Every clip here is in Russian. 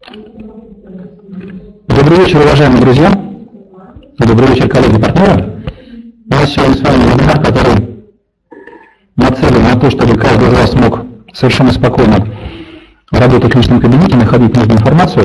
Добрый вечер, уважаемые друзья. Добрый вечер, коллеги-партнеры. У нас сегодня с вами вебинар, который нацелен на то, чтобы каждый из вас мог совершенно спокойно работать в личном кабинете, находить нужную информацию.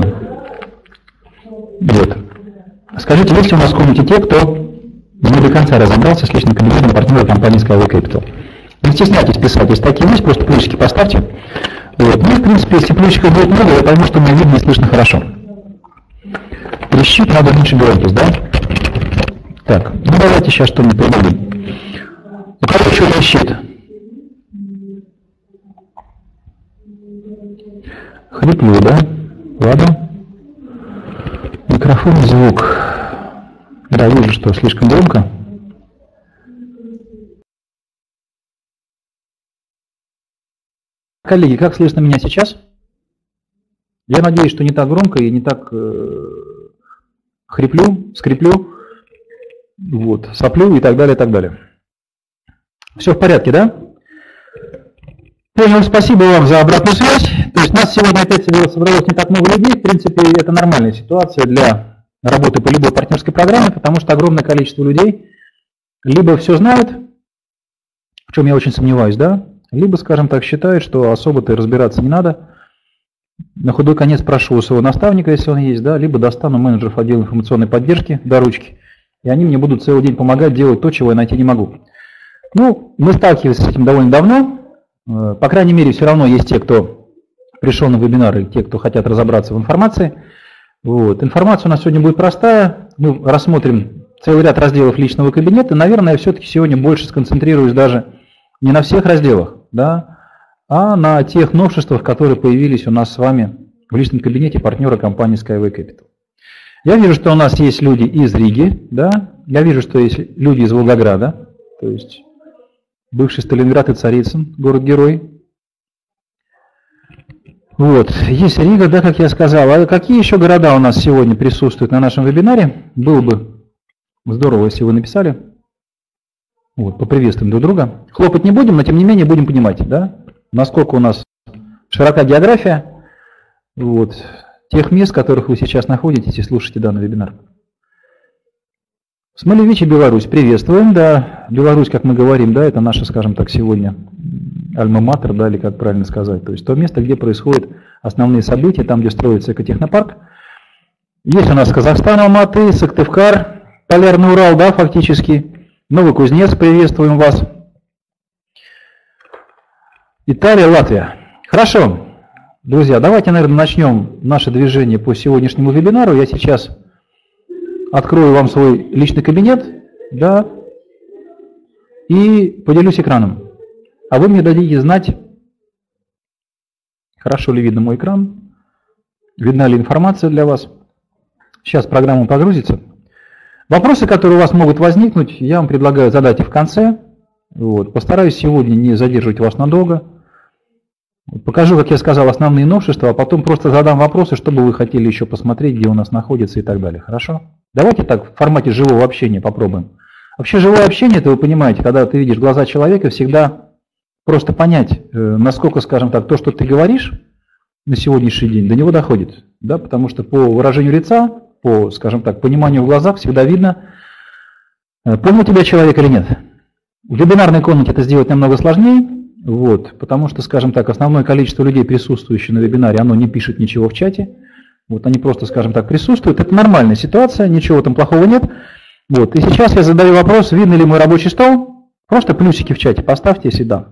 Вот. Скажите, есть ли у нас в комнате те, кто не до конца разобрался с личным кабинетом партнера компании Skyway Capital? Не стесняйтесь писать, если такие есть, просто плюсики поставьте. Вот. Ну, в принципе, если плюсиков будет много, я пойму, что меня видно и слышно хорошо. Прищит надо меньше громкость, да? Так, ну давайте сейчас что-нибудь придумаем. У кого еще трещит? Хриплю, да? Ладно. Микрофон, звук. Да, вижу, что слишком громко. Коллеги, как слышно меня сейчас? Я надеюсь, что не так громко и не так хриплю, скриплю, вот, соплю и так далее, и так далее. Все в порядке, да? Понял, спасибо вам за обратную связь. То есть нас сегодня опять собралось не так много людей. В принципе, это нормальная ситуация для работы по любой партнерской программе, потому что огромное количество людей либо все знают, в чем я очень сомневаюсь, да, либо, скажем так, считают, что особо-то разбираться не надо. На худой конец прошу у своего наставника, если он есть, да, либо достану менеджеров отдела информационной поддержки до ручки, и они мне будут целый день помогать делать то, чего я найти не могу. Ну, мы сталкиваемся с этим довольно давно. По крайней мере, все равно есть те, кто пришел на вебинары, те, кто хотят разобраться в информации. Вот. Информация у нас сегодня будет простая. Мы рассмотрим целый ряд разделов личного кабинета. Наверное, я все-таки сегодня больше сконцентрируюсь даже не на всех разделах, да, а на тех новшествах, которые появились у нас с вами в личном кабинете партнера компании Skyway Capital. Я вижу, что у нас есть люди из Риги, да, я вижу, что есть люди из Волгограда, то есть бывший Сталинград и Царицын, город-герой. Вот, есть Рига, да, как я сказал. А какие еще города у нас сегодня присутствуют на нашем вебинаре? Было бы здорово, если вы написали. Вот, поприветствуем друг друга. Хлопать не будем, но тем не менее будем понимать, да, насколько у нас широка география вот, тех мест, в которых вы сейчас находитесь и слушаете данный вебинар. Смолевичи, Беларусь, приветствуем, да, Беларусь, как мы говорим, да, это наша, скажем так, сегодня альма-матер, да, или как правильно сказать, то есть то место, где происходят основные события, там, где строится экотехнопарк. Есть у нас Казахстан, Алматы, Сыктывкар, Полярный Урал, да, фактически. Новый Кузнец, приветствуем вас. Италия, Латвия. Хорошо, друзья, давайте, наверное, начнем наше движение по сегодняшнему вебинару. Я сейчас открою вам свой личный кабинет, да, и поделюсь экраном. А вы мне дадите знать, хорошо ли видно мой экран, видна ли информация для вас. Сейчас программа погрузится. Вопросы, которые у вас могут возникнуть, я вам предлагаю задать их в конце. Вот. Постараюсь сегодня не задерживать вас надолго. Покажу, как я сказал, основные новшества, а потом просто задам вопросы, что бы вы хотели еще посмотреть, где у нас находится и так далее. Хорошо? Давайте так в формате живого общения попробуем. Вообще живое общение, это вы понимаете, когда ты видишь глаза человека, всегда просто понять, насколько, скажем так, то, что ты говоришь на сегодняшний день, до него доходит. Да? Потому что по выражению лица, по, скажем так, пониманию в глазах всегда видно, понял тебя человек или нет. В вебинарной комнате это сделать намного сложнее, вот, потому что, скажем так, основное количество людей, присутствующих на вебинаре, оно не пишет ничего в чате. Вот они просто, скажем так, присутствуют. Это нормальная ситуация, ничего там плохого нет. Вот. И сейчас я задаю вопрос, видно ли мой рабочий стол. Просто плюсики в чате поставьте, если да.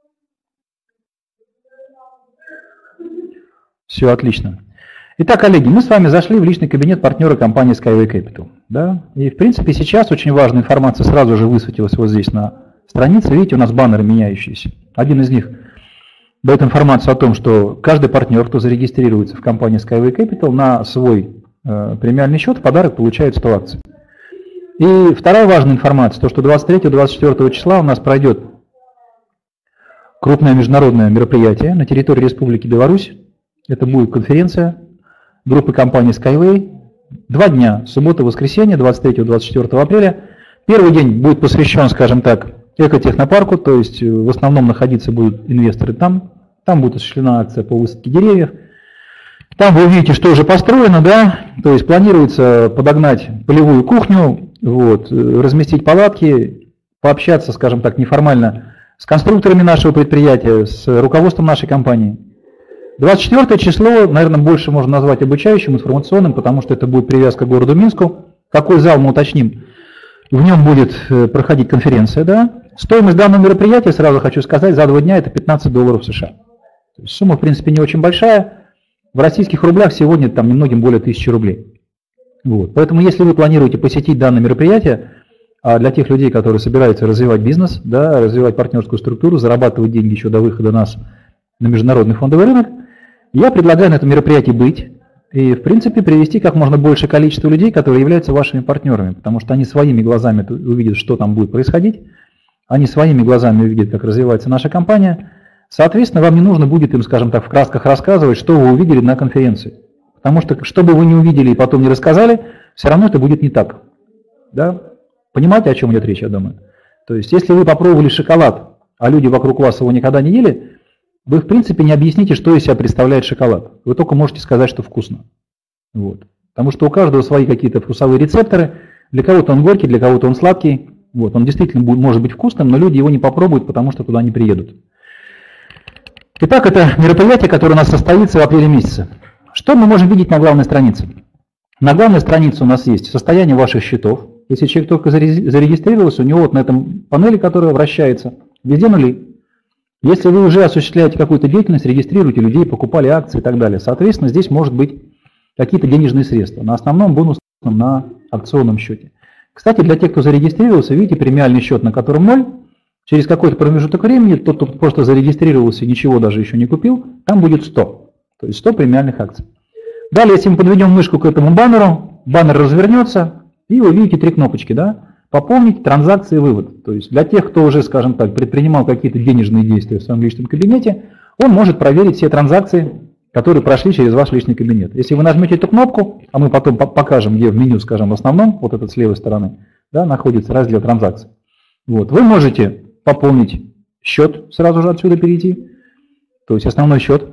Все, отлично. Итак, коллеги, мы с вами зашли в личный кабинет партнера компании Skyway Capital. Да? И, в принципе, сейчас очень важная информация сразу же высветилась вот здесь на странице. Видите, у нас баннеры меняющиеся. Один из них дает информацию о том, что каждый партнер, кто зарегистрируется в компании Skyway Capital, на свой премиальный счет в подарок получает 100 акций. И вторая важная информация, то, что 23-24 числа у нас пройдет крупное международное мероприятие на территории Республики Беларусь. Это будет конференция группы компании Skyway. 2 дня, суббота и воскресенье, 23-24 апреля. Первый день будет посвящен, скажем так, экотехнопарку, то есть в основном находиться будут инвесторы там. Там будет осуществлена акция по высадке деревьев. Там вы увидите, что уже построено, да, то есть планируется подогнать полевую кухню, вот, разместить палатки, пообщаться, скажем так, неформально с конструкторами нашего предприятия, с руководством нашей компании. 24 число, наверное, больше можно назвать обучающим, информационным, потому что это будет привязка к городу Минску. Какой зал, мы уточним. В нем будет проходить конференция, да. Стоимость данного мероприятия, сразу хочу сказать, за 2 дня это $15 США. То есть сумма, в принципе, не очень большая. В российских рублях сегодня там немногим более 1000 рублей. Вот. Поэтому, если вы планируете посетить данное мероприятие, а для тех людей, которые собираются развивать бизнес, да, развивать партнерскую структуру, зарабатывать деньги еще до выхода нас на международный фондовый рынок, я предлагаю на этом мероприятии быть и, в принципе, привести как можно большее количество людей, которые являются вашими партнерами, потому что они своими глазами увидят, что там будет происходить, они своими глазами увидят, как развивается наша компания. Соответственно, вам не нужно будет им, скажем так, в красках рассказывать, что вы увидели на конференции. Потому что бы вы не увидели и потом не рассказали, все равно это будет не так. Да? Понимаете, о чем идет речь, я думаю? То есть, если вы попробовали шоколад, а люди вокруг вас его никогда не ели, вы, в принципе, не объясните, что из себя представляет шоколад. Вы только можете сказать, что вкусно. Вот. Потому что у каждого свои какие-то вкусовые рецепторы. Для кого-то он горький, для кого-то он сладкий. Вот. Он действительно может быть вкусным, но люди его не попробуют, потому что туда не приедут. Итак, это мероприятие, которое у нас состоится в апреле месяце. Что мы можем видеть на главной странице? На главной странице у нас есть состояние ваших счетов. Если человек только зарегистрировался, у него вот на этом панели, которая вращается, везде нули. Если вы уже осуществляете какую-то деятельность, регистрируете людей, покупали акции и так далее, соответственно, здесь может быть какие-то денежные средства на основном бонусном, на акционном счете. Кстати, для тех, кто зарегистрировался, видите премиальный счет, на котором 0, через какой-то промежуток времени, тот, кто просто зарегистрировался и ничего даже еще не купил, там будет 100, то есть 100 премиальных акций. Далее, если мы подведем мышку к этому баннеру, баннер развернется, и вы видите 3 кнопочки, да? Пополнить, транзакции, вывод. То есть для тех, кто уже, скажем так, предпринимал какие-то денежные действия в своем личном кабинете, он может проверить все транзакции, которые прошли через ваш личный кабинет. Если вы нажмете эту кнопку, а мы потом покажем, где в меню, скажем, в основном, вот этот с левой стороны, да, находится раздел транзакций. Вот, вы можете пополнить счет, сразу же отсюда перейти, то есть основной счет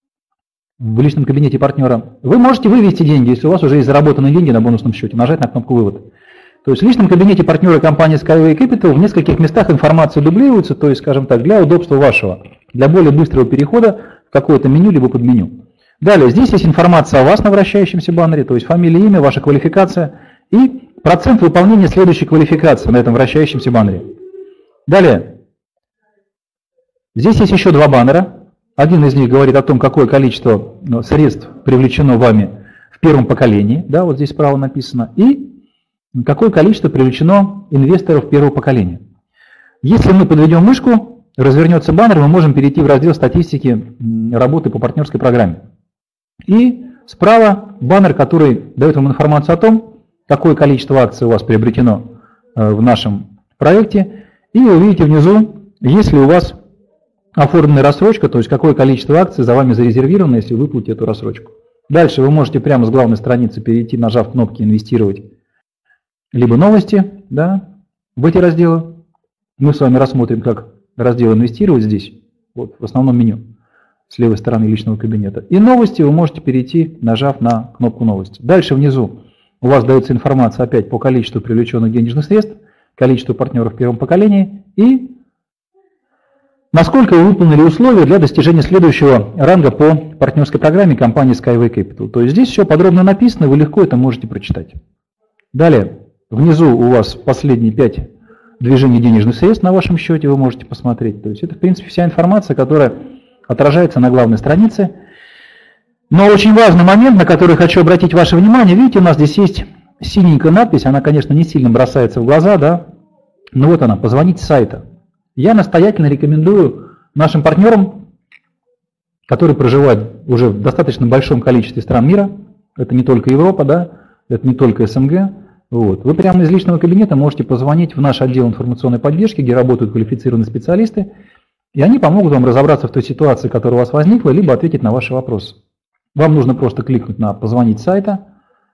в личном кабинете партнера. Вы можете вывести деньги, если у вас уже есть заработанные деньги на бонусном счете, нажать на кнопку «Вывод». То есть в личном кабинете партнера компании Skyway Capital в нескольких местах информация дублируется, то есть, скажем так, для удобства вашего, для более быстрого перехода в какое-то меню либо под меню. Далее, здесь есть информация о вас на вращающемся баннере, то есть фамилия, имя, ваша квалификация и процент выполнения следующей квалификации на этом вращающемся баннере. Далее, здесь есть еще 2 баннера. Один из них говорит о том, какое количество средств привлечено вами в первом поколении, да, вот здесь справа написано, и какое количество привлечено инвесторов первого поколения. Если мы подведем мышку, развернется баннер, мы можем перейти в раздел статистики работы по партнерской программе. И справа баннер, который дает вам информацию о том, какое количество акций у вас приобретено в нашем проекте. И вы увидите внизу, есть ли у вас оформленная рассрочка, то есть какое количество акций за вами зарезервировано, если вы выплатите эту рассрочку. Дальше вы можете прямо с главной страницы перейти, нажав кнопки «Инвестировать», либо «Новости», да, в эти разделы. Мы с вами рассмотрим, как раздел «Инвестировать» здесь, вот в основном меню, с левой стороны личного кабинета. И «Новости» вы можете перейти, нажав на кнопку «Новости». Дальше внизу у вас дается информация опять по количеству привлеченных денежных средств, количеству партнеров в первом поколении и насколько вы выполнили условия для достижения следующего ранга по партнерской программе компании Skyway Capital. То есть здесь все подробно написано, вы легко это можете прочитать. Далее. Внизу у вас последние 5 движений денежных средств на вашем счете, вы можете посмотреть. То есть это, в принципе, вся информация, которая отражается на главной странице. Но очень важный момент, на который хочу обратить ваше внимание, видите, у нас здесь есть синенькая надпись, она, конечно, не сильно бросается в глаза, да, но вот она, позвонить с сайта. Я настоятельно рекомендую нашим партнерам, которые проживают уже в достаточно большом количестве стран мира, это не только Европа, да, это не только СНГ, вот. Вы прямо из личного кабинета можете позвонить в наш отдел информационной поддержки, где работают квалифицированные специалисты, и они помогут вам разобраться в той ситуации, которая у вас возникла, либо ответить на ваши вопросы. Вам нужно просто кликнуть на «Позвонить с сайта»,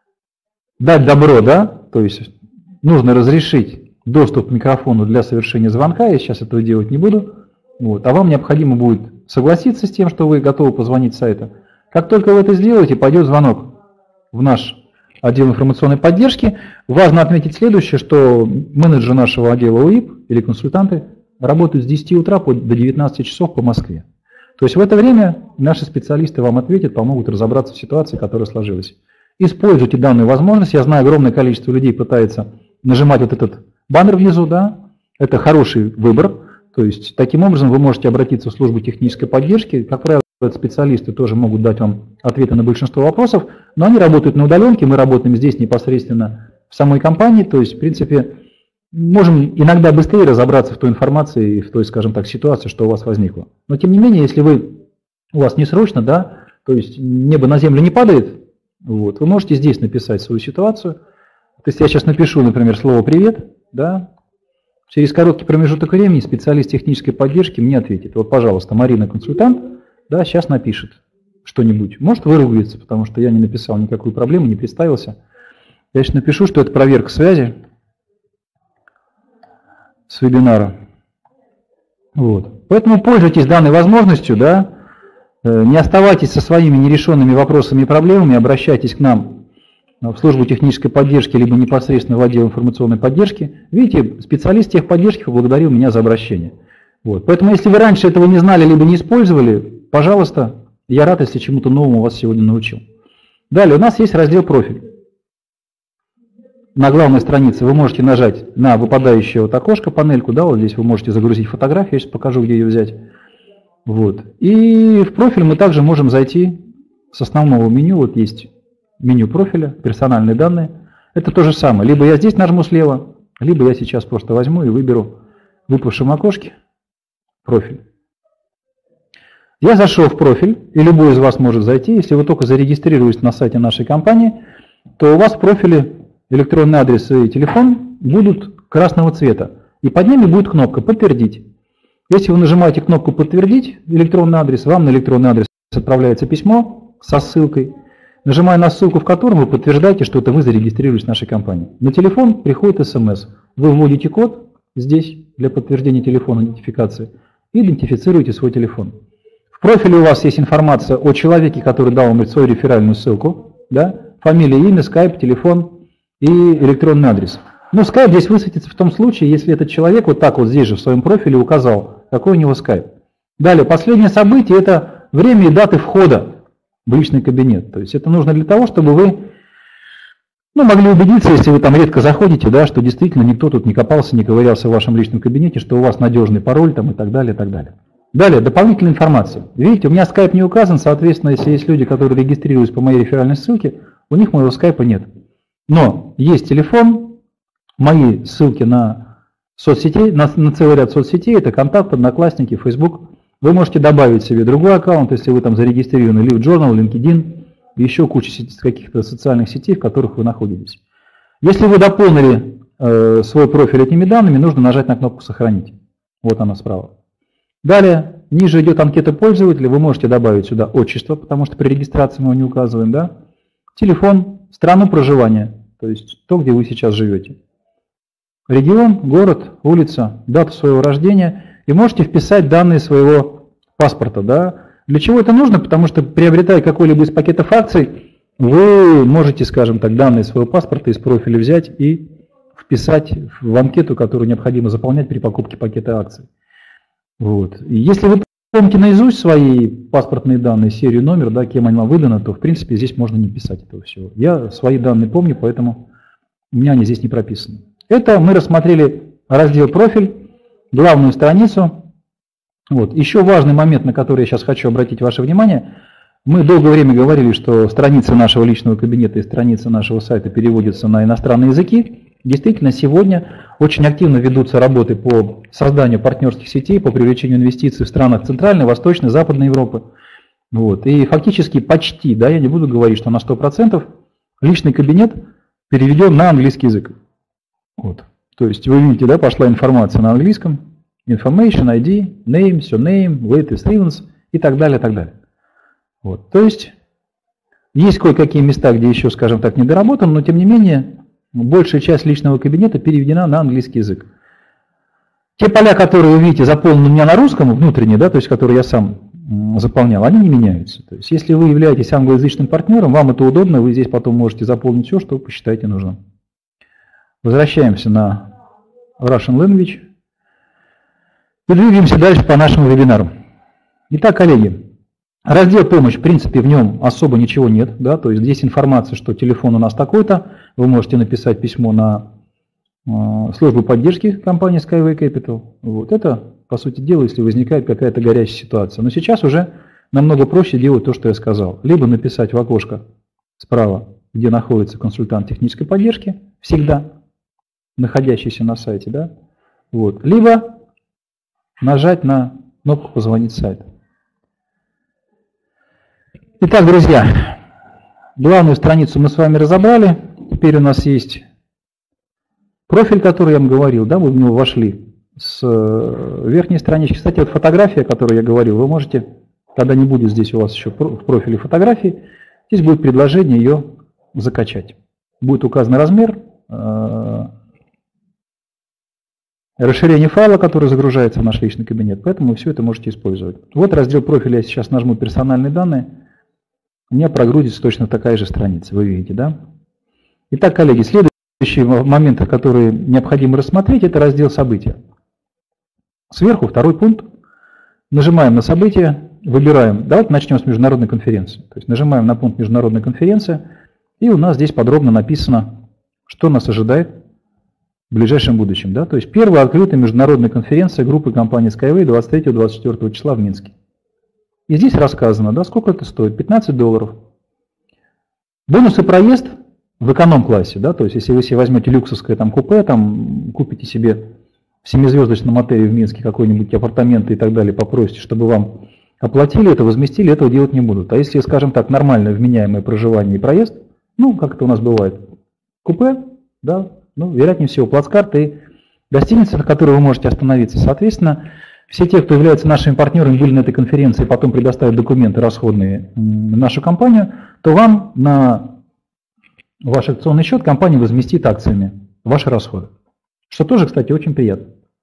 дать добро, да, то есть нужно разрешить доступ к микрофону для совершения звонка, я сейчас этого делать не буду, вот. А вам необходимо будет согласиться с тем, что вы готовы позвонить с сайта, Как только вы это сделаете, пойдет звонок в наш отдел информационной поддержки. Важно отметить следующее, что менеджеры нашего отдела УИП или консультанты работают с 10 утра до 19 часов по Москве. То есть в это время наши специалисты вам ответят, помогут разобраться в ситуации, которая сложилась. Используйте данную возможность. Я знаю, огромное количество людей пытается нажимать вот этот баннер внизу, да, это хороший выбор. То есть таким образом вы можете обратиться в службу технической поддержки. Как правило, специалисты тоже могут дать вам ответы на большинство вопросов, но они работают на удаленке, мы работаем здесь непосредственно в самой компании, то есть, в принципе, можем иногда быстрее разобраться в той информации и в той, скажем так, ситуации, что у вас возникло. Но тем не менее, если у вас не срочно, да, то есть небо на землю не падает, вот, вы можете здесь написать свою ситуацию. То есть я сейчас напишу, например, слово «привет», да, через короткий промежуток времени специалист технической поддержки мне ответит. Вот, пожалуйста, Марина, консультант, да, сейчас напишет что-нибудь. Может выругается, потому что я не написал никакую проблему, не представился. Я сейчас напишу, что это проверка связи с вебинара. Вот. Поэтому пользуйтесь данной возможностью, да, не оставайтесь со своими нерешенными вопросами и проблемами, обращайтесь к нам в службу технической поддержки, либо непосредственно в отдел информационной поддержки. Видите, специалист техподдержки поблагодарил меня за обращение. Вот. Поэтому, если вы раньше этого не знали, либо не использовали, пожалуйста, я рад, если чему-то новому вас сегодня научил. Далее, у нас есть раздел «Профиль». На главной странице вы можете нажать на выпадающее вот окошко, панельку, да, вот здесь вы можете загрузить фотографию, я сейчас покажу, где ее взять. Вот. И в профиль мы также можем зайти с основного меню, вот есть меню профиля, персональные данные. Это то же самое, либо я здесь нажму слева, либо я сейчас просто возьму и выберу в выпавшем окошке профиль. Я зашел в профиль, и любой из вас может зайти. Если вы только зарегистрируетесь на сайте нашей компании, то у вас в профиле электронный адрес и телефон будут красного цвета. И под ними будет кнопка «Подтвердить». Если вы нажимаете кнопку «Подтвердить» электронный адрес, вам на электронный адрес отправляется письмо со ссылкой. Нажимая на ссылку, в котором вы подтверждаете, что это вы зарегистрировались в нашей компании. На телефон приходит СМС. Вы вводите код здесь для подтверждения телефона идентификации и идентифицируете свой телефон. В профиле у вас есть информация о человеке, который дал вам свою реферальную ссылку. Да? Фамилия, имя, скайп, телефон и электронный адрес. Но скайп здесь высветится в том случае, если этот человек вот так вот здесь же в своем профиле указал, какой у него скайп. Далее, последнее событие – это время и даты входа в личный кабинет. То есть это нужно для того, чтобы вы могли убедиться, если вы там редко заходите, да, что действительно никто тут не копался, не ковырялся в вашем личном кабинете, что у вас надежный пароль там, и так далее, и так далее. Далее, дополнительная информация. Видите, у меня скайп не указан, соответственно, если есть люди, которые регистрируются по моей реферальной ссылке, у них моего скайпа нет. Но есть телефон, мои ссылки на соцсети, на целый ряд соцсетей, это контакт, Одноклассники, Facebook. Вы можете добавить себе другой аккаунт, если вы там зарегистрированы, LiveJournal, LinkedIn, еще куча каких-то социальных сетей, в которых вы находитесь. Если вы дополнили свой профиль этими данными, нужно нажать на кнопку «Сохранить». Вот она справа. Далее, ниже идет анкета пользователя, вы можете добавить сюда отчество, потому что при регистрации мы его не указываем, да? Телефон, страну проживания, то есть то, где вы сейчас живете. Регион, город, улица, дату своего рождения, и можете вписать данные своего паспорта, да? Для чего это нужно? Потому что, приобретая какой-либо из пакетов акций, вы можете, скажем так, данные своего паспорта из профиля взять и вписать в анкету, которую необходимо заполнять при покупке пакета акций. Вот. И если вы помните наизусть свои паспортные данные, серию, номер, да, кем они вам выданы, то в принципе здесь можно не писать этого всего. Я свои данные помню, поэтому у меня они здесь не прописаны. Это мы рассмотрели раздел «Профиль», главную страницу. Вот. Еще важный момент, на который я сейчас хочу обратить ваше внимание. Мы долгое время говорили, что страницы нашего личного кабинета и страницы нашего сайта переводятся на иностранные языки. Действительно, сегодня очень активно ведутся работы по созданию партнерских сетей, по привлечению инвестиций в странах Центральной, Восточной, Западной Европы. Вот. И фактически почти, да, я не буду говорить, что на 100%, личный кабинет переведен на английский язык. Вот. То есть вы видите, да, пошла информация на английском, information, ID, name, surname, latest events и так далее, так далее. Вот. То есть кое-какие места, где еще, скажем так, недоработан, но тем не менее большая часть личного кабинета переведена на английский язык. Те поля, которые вы видите заполнены у меня на русском, внутренние, да, то есть которые я сам заполнял, они не меняются. То есть, если вы являетесь англоязычным партнером, вам это удобно, вы здесь потом можете заполнить все, что вы посчитаете нужным. Возвращаемся на Russian Language и двигаемся дальше по нашему вебинару. Итак, коллеги, раздел «Помощь», в принципе, в нем особо ничего нет. Да? То есть, здесь информация, что телефон у нас такой-то, вы можете написать письмо на службу поддержки компании Skyway Capital. Вот это, по сути дела, если возникает какая-то горячая ситуация. Но сейчас уже намного проще делать то, что я сказал. Либо написать в окошко справа, где находится консультант технической поддержки, всегда находящийся на сайте, да? Вот. Либо нажать на кнопку «Позвонить сайт». Итак, друзья, главную страницу мы с вами разобрали. Теперь у нас есть профиль, который я вам говорил, да, вы в него вошли с верхней странички. Кстати, вот фотография, о которой я говорил, вы можете, когда не будет здесь у вас еще в профиле фотографии, здесь будет предложение ее закачать. Будет указан размер, расширение файла, который загружается в наш личный кабинет, поэтому вы все это можете использовать. Вот раздел профиля, я сейчас нажму «Персональные данные», у меня прогрузится точно такая же страница, вы видите, да? Итак, коллеги, следующие моменты, которые необходимо рассмотреть, это раздел «События». Сверху второй пункт. Нажимаем на «События», выбираем. Давайте начнем с международной конференции. То есть нажимаем на пункт «Международная конференция», и у нас здесь подробно написано, что нас ожидает в ближайшем будущем. Да? То есть первая открытая международная конференция группы компании Skyway 23-24 числа в Минске. И здесь рассказано, да, сколько это стоит. $15. Бонусы проезд в эконом-классе, да, то есть если вы себе возьмете люксовское там купе, там купите себе в 7-звездочном отеле в Минске какой-нибудь апартаменты и так далее, попросите, чтобы вам оплатили это, возместили, этого делать не будут. А если, скажем так, нормальное вменяемое проживание и проезд, ну, как это у нас бывает, купе, да, ну, вероятнее всего, плацкарт и гостиница, на которой вы можете остановиться. Соответственно, все те, кто является нашими партнерами, были на этой конференции, потом предоставят документы расходные в нашу компанию, то вам на ваш акционный счет компания возместит акциями ваши расходы. Что тоже, кстати, очень приятно.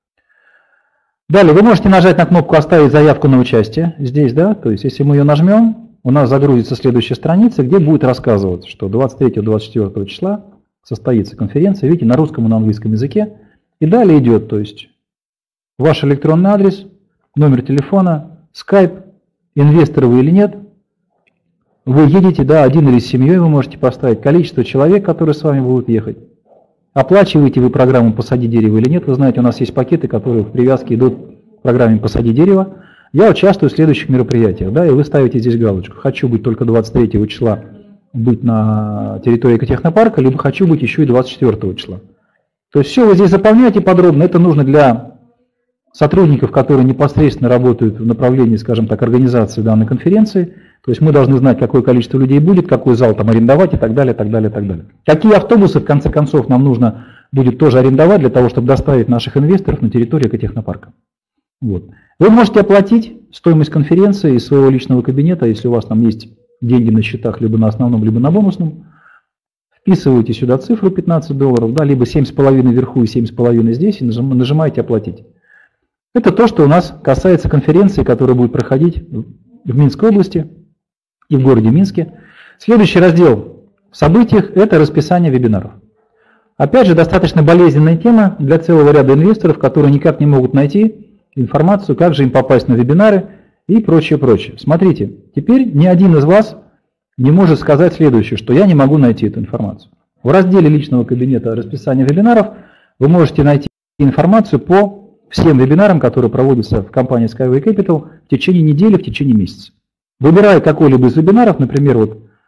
Далее вы можете нажать на кнопку «Оставить заявку на участие». Здесь, да, то есть если мы ее нажмем, у нас загрузится следующая страница, где будет рассказываться, что 23-24 числа состоится конференция, видите, на русском и на английском языке. И далее идет, то есть ваш электронный адрес, номер телефона, скайп, инвесторы вы или нет. Вы едете, да, один или с семьей вы можете поставить, количество человек, которые с вами будут ехать. Оплачиваете вы программу «Посади дерево» или нет. Вы знаете, у нас есть пакеты, которые в привязке идут к программе «Посади дерево». Я участвую в следующих мероприятиях, да, и вы ставите здесь галочку. Хочу быть только 23 числа быть на территории экотехнопарка, либо хочу быть еще и 24 числа. То есть все вы здесь заполняете подробно. Это нужно для сотрудников, которые непосредственно работают в направлении, скажем так, организации данной конференции. То есть мы должны знать, какое количество людей будет, какой зал там арендовать и так далее, так далее, так далее. Какие автобусы, в конце концов, нам нужно будет тоже арендовать для того, чтобы доставить наших инвесторов на территорию экотехнопарка. Вот. Вы можете оплатить стоимость конференции из своего личного кабинета, если у вас там есть деньги на счетах либо на основном, либо на бонусном. Вписываете сюда цифру $15, да, либо 7,5 вверху и 7,5 здесь, и нажимаете «Оплатить». Это то, что у нас касается конференции, которая будет проходить в Минской области и в городе Минске. Следующий раздел в событиях – это расписание вебинаров. Опять же, достаточно болезненная тема для целого ряда инвесторов, которые никак не могут найти информацию, как же им попасть на вебинары и прочее, прочее. Смотрите, теперь ни один из вас не может сказать следующее, что я не могу найти эту информацию. В разделе личного кабинета расписания вебинаров вы можете найти информацию по всем вебинарам, которые проводятся в компании Skyway Capital в течение недели, в течение месяца. Выбирая какой-либо из вебинаров, например,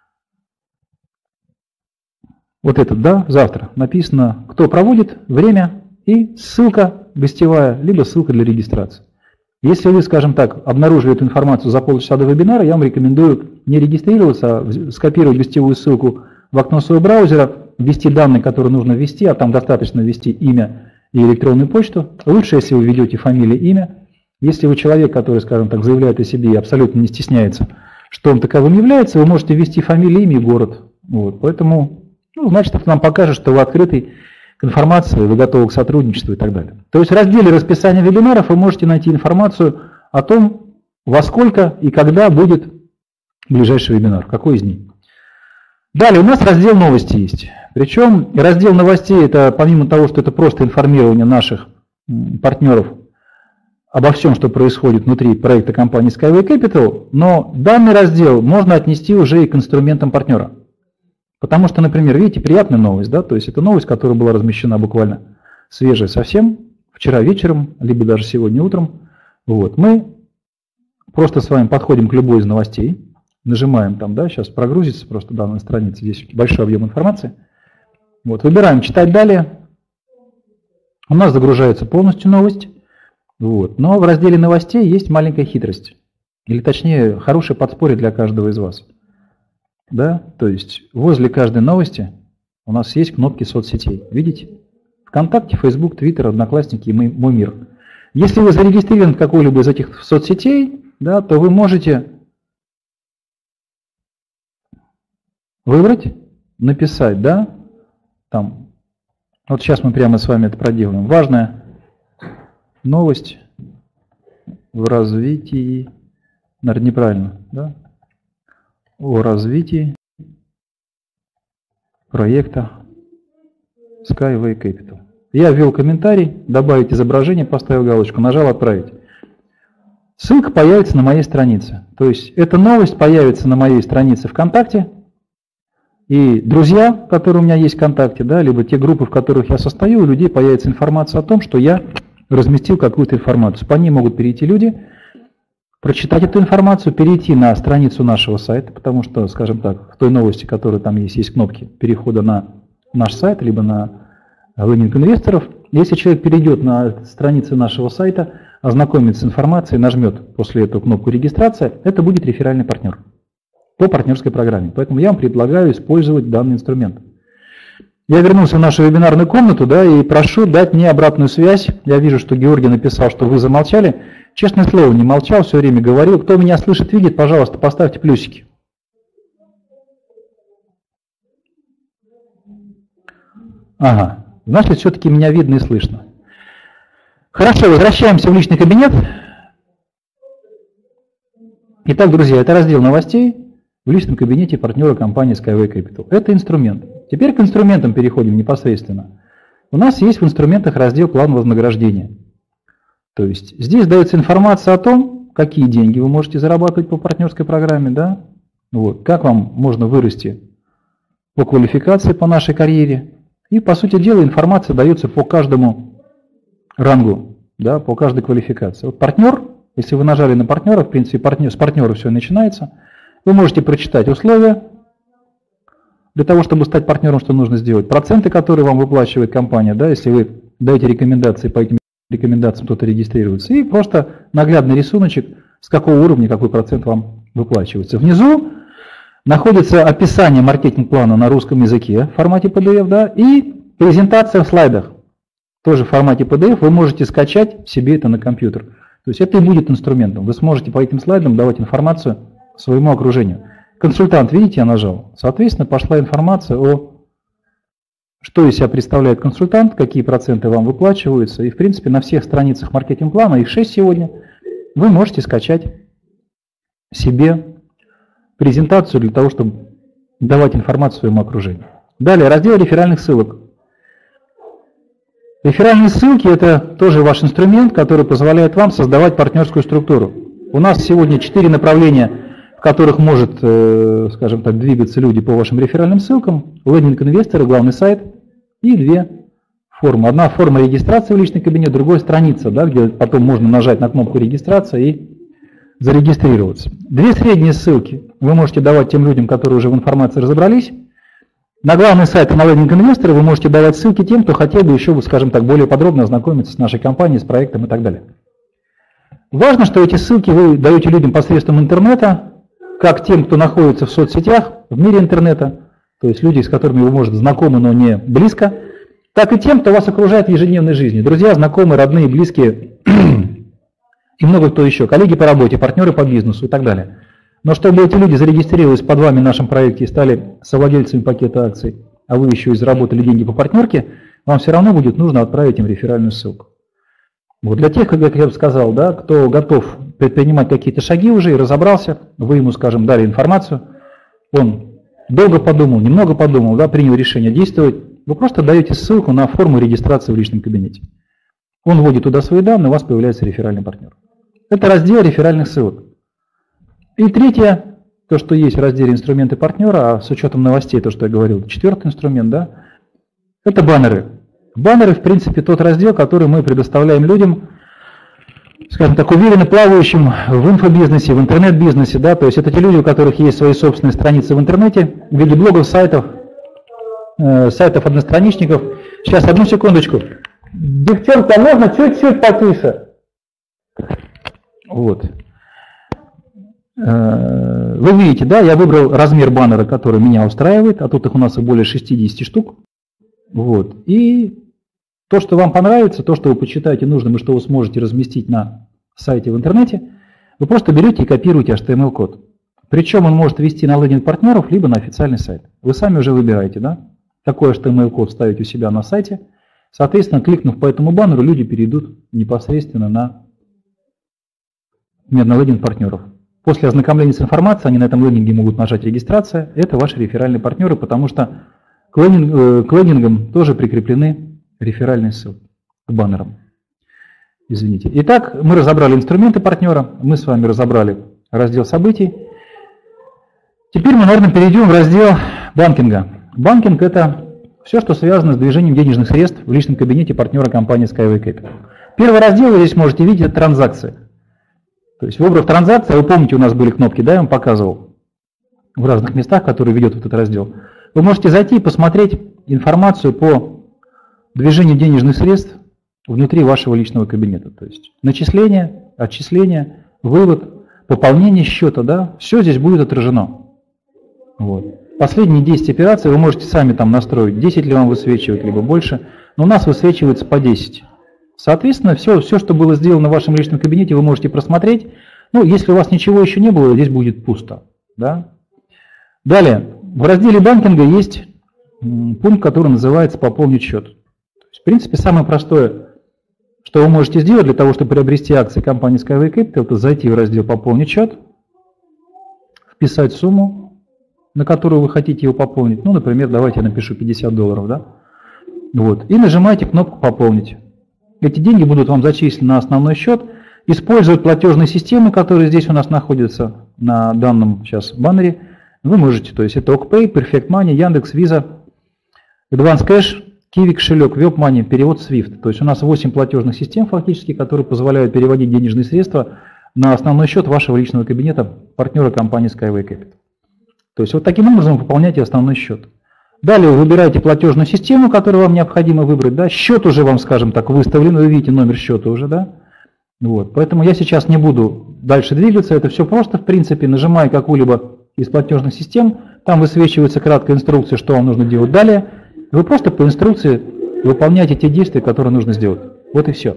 вот этот, да, завтра написано, кто проводит, время и ссылка гостевая, либо ссылка для регистрации. Если вы, скажем так, обнаружили эту информацию за полчаса до вебинара, я вам рекомендую не регистрироваться, а скопировать гостевую ссылку в окно своего браузера, ввести данные, которые нужно ввести, а там достаточно ввести имя и электронную почту. Лучше, если вы введете фамилию, имя. Если вы человек, который, скажем так, заявляет о себе и абсолютно не стесняется, что он таковым является, вы можете ввести фамилию, имя и город. Вот. Поэтому, значит, это нам покажет, что вы открытый к информации, вы готовы к сотрудничеству и так далее. То есть в разделе расписания вебинаров вы можете найти информацию о том, во сколько и когда будет ближайший вебинар, какой из них. Далее у нас раздел новости есть. Причем раздел новостей, это помимо того, что это просто информирование наших партнеров обо всем, что происходит внутри проекта компании Skyway Capital, но данный раздел можно отнести уже и к инструментам партнера. Потому что, например, видите, приятная новость, да, то есть это новость, которая была размещена буквально свежая совсем, вчера вечером, либо даже сегодня утром. Вот. Мы просто с вами подходим к любой из новостей, нажимаем там, да, сейчас прогрузится просто данная страница, здесь большой объем информации. Вот, выбираем «Читать далее». У нас загружается полностью новость. Вот. Но в разделе новостей есть маленькая хитрость. Или точнее, хорошее подспорье для каждого из вас. Да? То есть возле каждой новости у нас есть кнопки соцсетей. Видите? ВКонтакте, Facebook, Twitter, Одноклассники и Мой мир. Если вы зарегистрированы в какой-либо из этих соцсетей, да, то вы можете выбрать, написать, да, там, вот сейчас мы прямо с вами это проделаем. Важная новость в развитии, наверное, неправильно, да, о развитии проекта Skyway Capital. Я ввел комментарий, добавить изображение, поставил галочку, нажал «Отправить». Ссылка появится на моей странице. То есть эта новость появится на моей странице ВКонтакте. И друзья, которые у меня есть в ВКонтакте, да, либо те группы, в которых я состою, у людей появится информация о том, что я разместил какую-то информацию. По ней могут перейти люди, прочитать эту информацию, перейти на страницу нашего сайта, потому что, скажем так, в той новости, которая там есть кнопки перехода на наш сайт, либо на лендинг инвесторов. Если человек перейдет на страницу нашего сайта, ознакомится с информацией, нажмет после этого кнопку «Регистрация», это будет реферальный партнер по партнерской программе. Поэтому я вам предлагаю использовать данный инструмент. Я вернулся в нашу вебинарную комнату, да, и прошу дать мне обратную связь. Я вижу, что Георгий написал, что вы замолчали. Честное слово, не молчал, все время говорил. Кто меня слышит, видит, пожалуйста, поставьте плюсики. Ага, значит, все-таки меня видно и слышно. Хорошо, возвращаемся в личный кабинет. Итак, друзья, это раздел новостей в личном кабинете партнера компании Skyway Capital. Это инструмент. Теперь к инструментам переходим непосредственно. У нас есть в инструментах раздел «План вознаграждения». То есть здесь дается информация о том, какие деньги вы можете зарабатывать по партнерской программе, да? Вот, как вам можно вырасти по квалификации, по нашей карьере. И, по сути дела, информация дается по каждому рангу, да, по каждой квалификации. Вот партнер, если вы нажали на партнера, в принципе, с партнера все начинается. Вы можете прочитать условия для того, чтобы стать партнером, что нужно сделать. Проценты, которые вам выплачивает компания, да, если вы даете рекомендации, по этим рекомендациям кто-то регистрируется. И просто наглядный рисуночек, с какого уровня какой процент вам выплачивается. Внизу находится описание маркетинг-плана на русском языке в формате PDF, да, и презентация в слайдах. Тоже в формате PDF вы можете скачать себе это на компьютер. То есть это и будет инструментом. Вы сможете по этим слайдам давать информацию своему окружению. Консультант, видите, я нажал. Соответственно, пошла информация о, что из себя представляет консультант, какие проценты вам выплачиваются. И, в принципе, на всех страницах маркетинг-плана, их 6 сегодня, вы можете скачать себе презентацию для того, чтобы давать информацию своему окружению. Далее, раздел реферальных ссылок. Реферальные ссылки – это тоже ваш инструмент, который позволяет вам создавать партнерскую структуру. У нас сегодня 4 направления, в которых может, скажем так, двигаться люди по вашим реферальным ссылкам. Лендинг инвестора, главный сайт и 2 формы. Одна форма регистрации в личный кабинет, другая страница, да, где потом можно нажать на кнопку регистрация и зарегистрироваться. 2 средние ссылки вы можете давать тем людям, которые уже в информации разобрались. На главный сайт на лендинг инвестора вы можете давать ссылки тем, кто хотел бы еще, скажем так, более подробно ознакомиться с нашей компанией, с проектом и так далее. Важно, что эти ссылки вы даете людям посредством интернета, как тем, кто находится в соцсетях, в мире интернета, то есть люди, с которыми вы, может, знакомы, но не близко, так и тем, кто вас окружает в ежедневной жизни. Друзья, знакомые, родные, близкие и много кто еще, коллеги по работе, партнеры по бизнесу и так далее. Но чтобы эти люди зарегистрировались под вами в нашем проекте и стали совладельцами пакета акций, а вы еще и заработали деньги по партнерке, вам все равно будет нужно отправить им реферальную ссылку. Вот для тех, как я сказал, да, кто готов предпринимать какие-то шаги уже и разобрался, вы ему, скажем, дали информацию, он долго подумал, немного подумал, да, принял решение действовать, вы просто даете ссылку на форму регистрации в личном кабинете. Он вводит туда свои данные, у вас появляется реферальный партнер. Это раздел реферальных ссылок. И третье, то, что есть в разделе инструменты партнера, а с учетом новостей, то, что я говорил, четвертый инструмент, да, это баннеры. Баннеры, в принципе, тот раздел, который мы предоставляем людям, скажем так, уверенно плавающим в инфобизнесе, в интернет-бизнесе, да, то есть это те люди, у которых есть свои собственные страницы в интернете, в виде блогов, сайтов одностраничников. Сейчас, одну секундочку. Девчонка, а можно чуть-чуть потише? Вот. Вы видите, да, я выбрал размер баннера, который меня устраивает, а тут их у нас более 60 штук. Вот. И то, что вам понравится, то, что вы почитаете нужным и что вы сможете разместить на сайте в интернете, вы просто берете и копируете HTML-код. Причем он может вести на лендинг партнеров, либо на официальный сайт. Вы сами уже выбираете, да? Какой HTML-код ставить у себя на сайте. Соответственно, кликнув по этому баннеру, люди перейдут непосредственно на лендинг партнеров. После ознакомления с информацией они на этом лендинге могут нажать «Регистрация». Это ваши реферальные партнеры, потому что к лендингам тоже прикреплены реферальные ссылки к баннерам. Извините. Итак, мы разобрали инструменты партнера, мы с вами разобрали раздел событий. Теперь мы, наверное, перейдем в раздел банкинга. Банкинг – это все, что связано с движением денежных средств в личном кабинете партнера компании Skyway Capital. Первый раздел, вы здесь можете видеть, это транзакции. То есть, выбрав транзакции, вы помните, у нас были кнопки, да, я вам показывал в разных местах, которые ведет вот этот раздел. Вы можете зайти и посмотреть информацию по движению денежных средств внутри вашего личного кабинета. То есть начисление, отчисление, вывод, пополнение счета, да, все здесь будет отражено. Вот. Последние 10 операций вы можете сами там настроить, 10 ли вам высвечивать, либо больше, но у нас высвечивается по 10. Соответственно, все, что было сделано в вашем личном кабинете, вы можете просмотреть. Ну, если у вас ничего еще не было, здесь будет пусто. Да? Далее, в разделе банкинга есть пункт, который называется «Пополнить счет». То есть, в принципе, самое простое, что вы можете сделать для того, чтобы приобрести акции компании Skyway Capital, это зайти в раздел «Пополнить счет», вписать сумму, на которую вы хотите его пополнить. Ну, например, давайте я напишу $50, да? Вот. И нажимаете кнопку «Пополнить». Эти деньги будут вам зачислены на основной счет. Использовать платежные системы, которые здесь у нас находятся на данном сейчас баннере, вы можете. То есть это OkPay, Perfect Money, Яндекс, Visa, Advance Cash, Kiwi кошелек, WebMoney, перевод Swift. То есть у нас 8 платежных систем фактически, которые позволяют переводить денежные средства на основной счет вашего личного кабинета партнера компании Skyway Capital. То есть вот таким образом вы пополняете основной счет. Далее вы выбираете платежную систему, которую вам необходимо выбрать. Да? Счет уже вам, скажем так, выставлен, вы видите номер счета уже. Да? Вот. Поэтому я сейчас не буду дальше двигаться, это все просто, в принципе, нажимая какую-либо из платежных систем, там высвечивается краткая инструкция, что вам нужно делать далее. Вы просто по инструкции выполняете те действия, которые нужно сделать. Вот и все.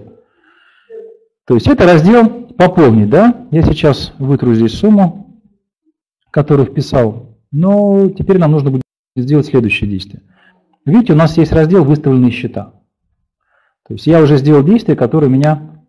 То есть это раздел «Пополнить». Да? Я сейчас вытру здесь сумму, которую вписал, но теперь нам нужно будет сделать следующее действие. Видите, у нас есть раздел «Выставленные счета». То есть я уже сделал действие, которое меня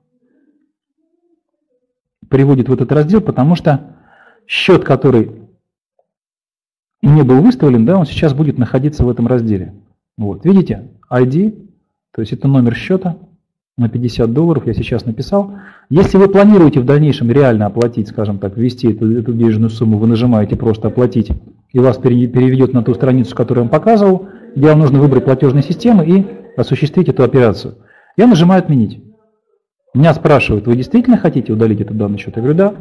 приводит в этот раздел, потому что счет, который не был выставлен, да, он сейчас будет находиться в этом разделе. Вот, видите, ID, то есть это номер счета на $50, я сейчас написал. Если вы планируете в дальнейшем реально оплатить, скажем так, ввести эту денежную сумму, вы нажимаете просто «Оплатить», и вас переведет на ту страницу, которую я вам показывал, где вам нужно выбрать платежные системы и осуществить эту операцию. Я нажимаю «Отменить». Меня спрашивают, вы действительно хотите удалить этот данный счет? Я говорю, да.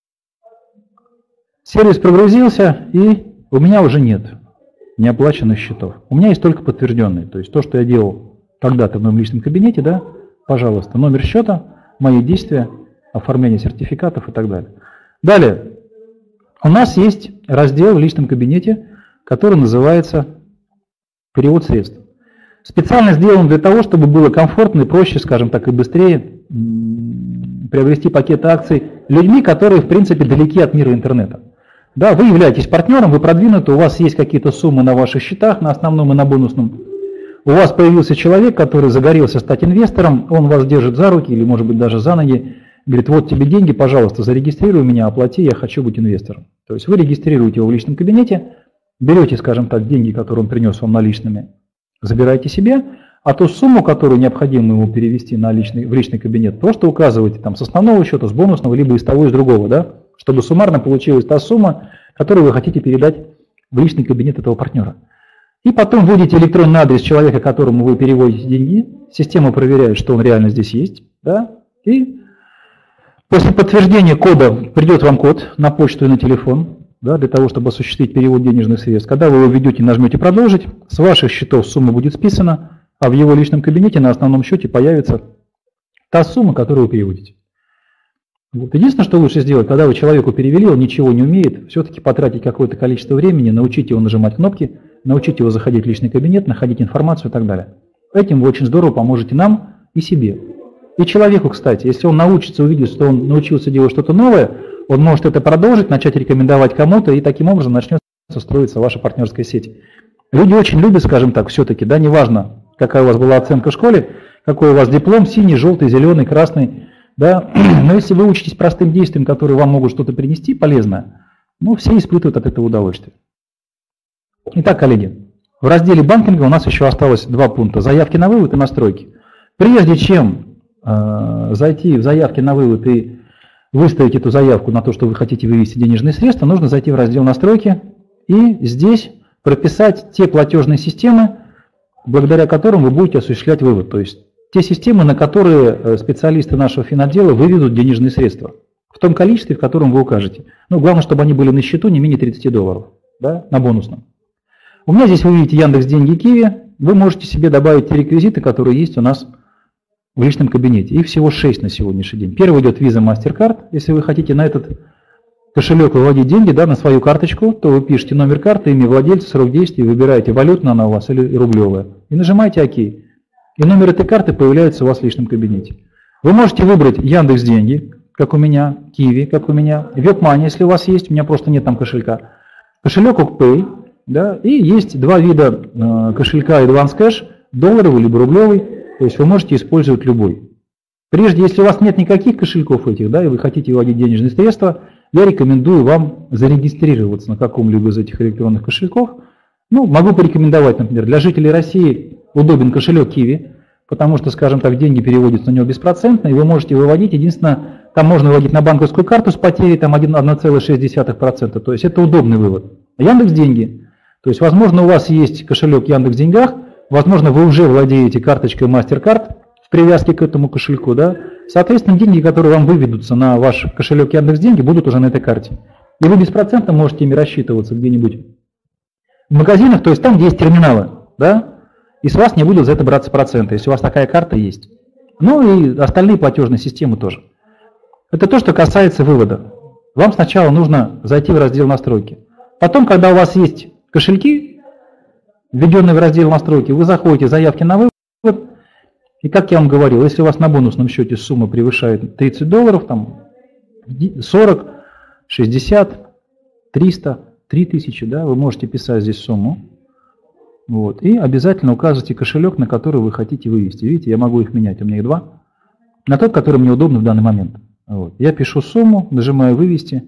Сервис прогрузился, и у меня уже нет неоплаченных счетов. У меня есть только подтвержденные. То есть то, что я делал когда-то в моем личном кабинете, да, пожалуйста, номер счета, мои действия, оформление сертификатов и так далее. Далее. У нас есть раздел в личном кабинете, который называется «Перевод средств». Специально сделан для того, чтобы было комфортно и проще, скажем так, и быстрее приобрести пакеты акций людьми, которые, в принципе, далеки от мира интернета. Да, вы являетесь партнером, вы продвинуты, у вас есть какие-то суммы на ваших счетах, на основном и на бонусном. у вас появился человек, который загорелся стать инвестором, он вас держит за руки или, может быть, даже за ноги, говорит, вот тебе деньги, пожалуйста, зарегистрируй меня, оплати, я хочу быть инвестором. То есть вы регистрируете его в личном кабинете, берете, скажем так, деньги, которые он принес вам наличными, забираете себе, а ту сумму, которую необходимо ему перевести в личный кабинет, просто указываете там с основного счета, с бонусного, либо из того, и с другого, да, чтобы суммарно получилась та сумма, которую вы хотите передать в личный кабинет этого партнера. И потом вводите электронный адрес человека, которому вы переводите деньги, система проверяет, что он реально здесь есть, да, и после подтверждения кода придет вам код на почту и на телефон, да, для того, чтобы осуществить перевод денежных средств. Когда вы его введете, нажмете «Продолжить», с ваших счетов сумма будет списана, а в его личном кабинете на основном счете появится та сумма, которую вы переводите. Вот. Единственное, что лучше сделать, когда вы человеку перевели, он ничего не умеет, все-таки потратить какое-то количество времени, научить его нажимать кнопки, научить его заходить в личный кабинет, находить информацию и так далее. Этим вы очень здорово поможете нам и себе. И человеку, кстати, если он научится, увидит, что он научился делать что-то новое, он может это продолжить, начать рекомендовать кому-то, и таким образом начнет строиться ваша партнерская сеть. Люди очень любят, скажем так, все-таки, да, неважно, какая у вас была оценка в школе, какой у вас диплом, синий, желтый, зеленый, красный, да, но если вы учитесь простым действиям, которые вам могут что-то принести полезное, ну, все испытывают от этого удовольствие. Итак, коллеги, в разделе банкинга у нас еще осталось два пункта: заявки на вывод и настройки. Прежде чем зайти в заявки на вывод и выставить эту заявку на то, что вы хотите вывести денежные средства, нужно зайти в раздел настройки и здесь прописать те платежные системы, благодаря которым вы будете осуществлять вывод. То есть те системы, на которые специалисты нашего финотдела выведут денежные средства в том количестве, в котором вы укажете. Ну, главное, чтобы они были на счету не менее $30, да, на бонусном. У меня здесь вы видите Яндекс.Деньги и Киви. Вы можете себе добавить те реквизиты, которые есть у нас в личном кабинете. Их всего 6 на сегодняшний день. Первый идет Visa, MasterCard. Если вы хотите на этот кошелек выводить деньги, да, на свою карточку, то вы пишете номер карты, имя владельца, срок действия, выбираете, валютная она у вас или рублевая, и нажимаете ОК. И номер этой карты появляется у вас в личном кабинете. Вы можете выбрать Яндекс.Деньги, как у меня, Киви, как у меня, WebMoney, если у вас есть, у меня просто нет там кошелька, кошелек OkPay, да, и есть два вида кошелька Advance Cash, долларовый либо рублевый, то есть вы можете использовать любой. Прежде, если у вас нет никаких кошельков этих, да, и вы хотите вводить денежные средства, я рекомендую вам зарегистрироваться на каком-либо из этих электронных кошельков. Ну, могу порекомендовать, например, для жителей России удобен кошелек Киви, потому что, скажем так, деньги переводятся на него беспроцентно, и вы можете выводить, единственное, там можно выводить на банковскую карту с потерей там 1,6%, то есть это удобный вывод. Яндекс.Деньги, то есть, возможно, у вас есть кошелек в Яндекс.Деньгах, возможно, вы уже владеете карточкой MasterCard в привязке к этому кошельку, да, соответственно, деньги, которые вам выведутся на ваш кошелек Яндекс.Деньги, будут уже на этой карте. И вы беспроцентно можете ими рассчитываться где-нибудь в магазинах, то есть там, где есть терминалы, да, и с вас не будут за это браться проценты, если у вас такая карта есть. Ну и остальные платежные системы тоже. Это то, что касается вывода. Вам сначала нужно зайти в раздел настройки. Потом, когда у вас есть кошельки, введенные в раздел настройки, вы заходите в заявки на вывод, и как я вам говорил, если у вас на бонусном счете сумма превышает $30, там 40, 60, 300, 3000, да, вы можете писать здесь сумму. Вот, и обязательно указывайте кошелек, на который вы хотите вывести. Видите, я могу их менять, у меня их два. На тот, который мне удобно в данный момент. Вот. Я пишу сумму, нажимаю «Вывести»,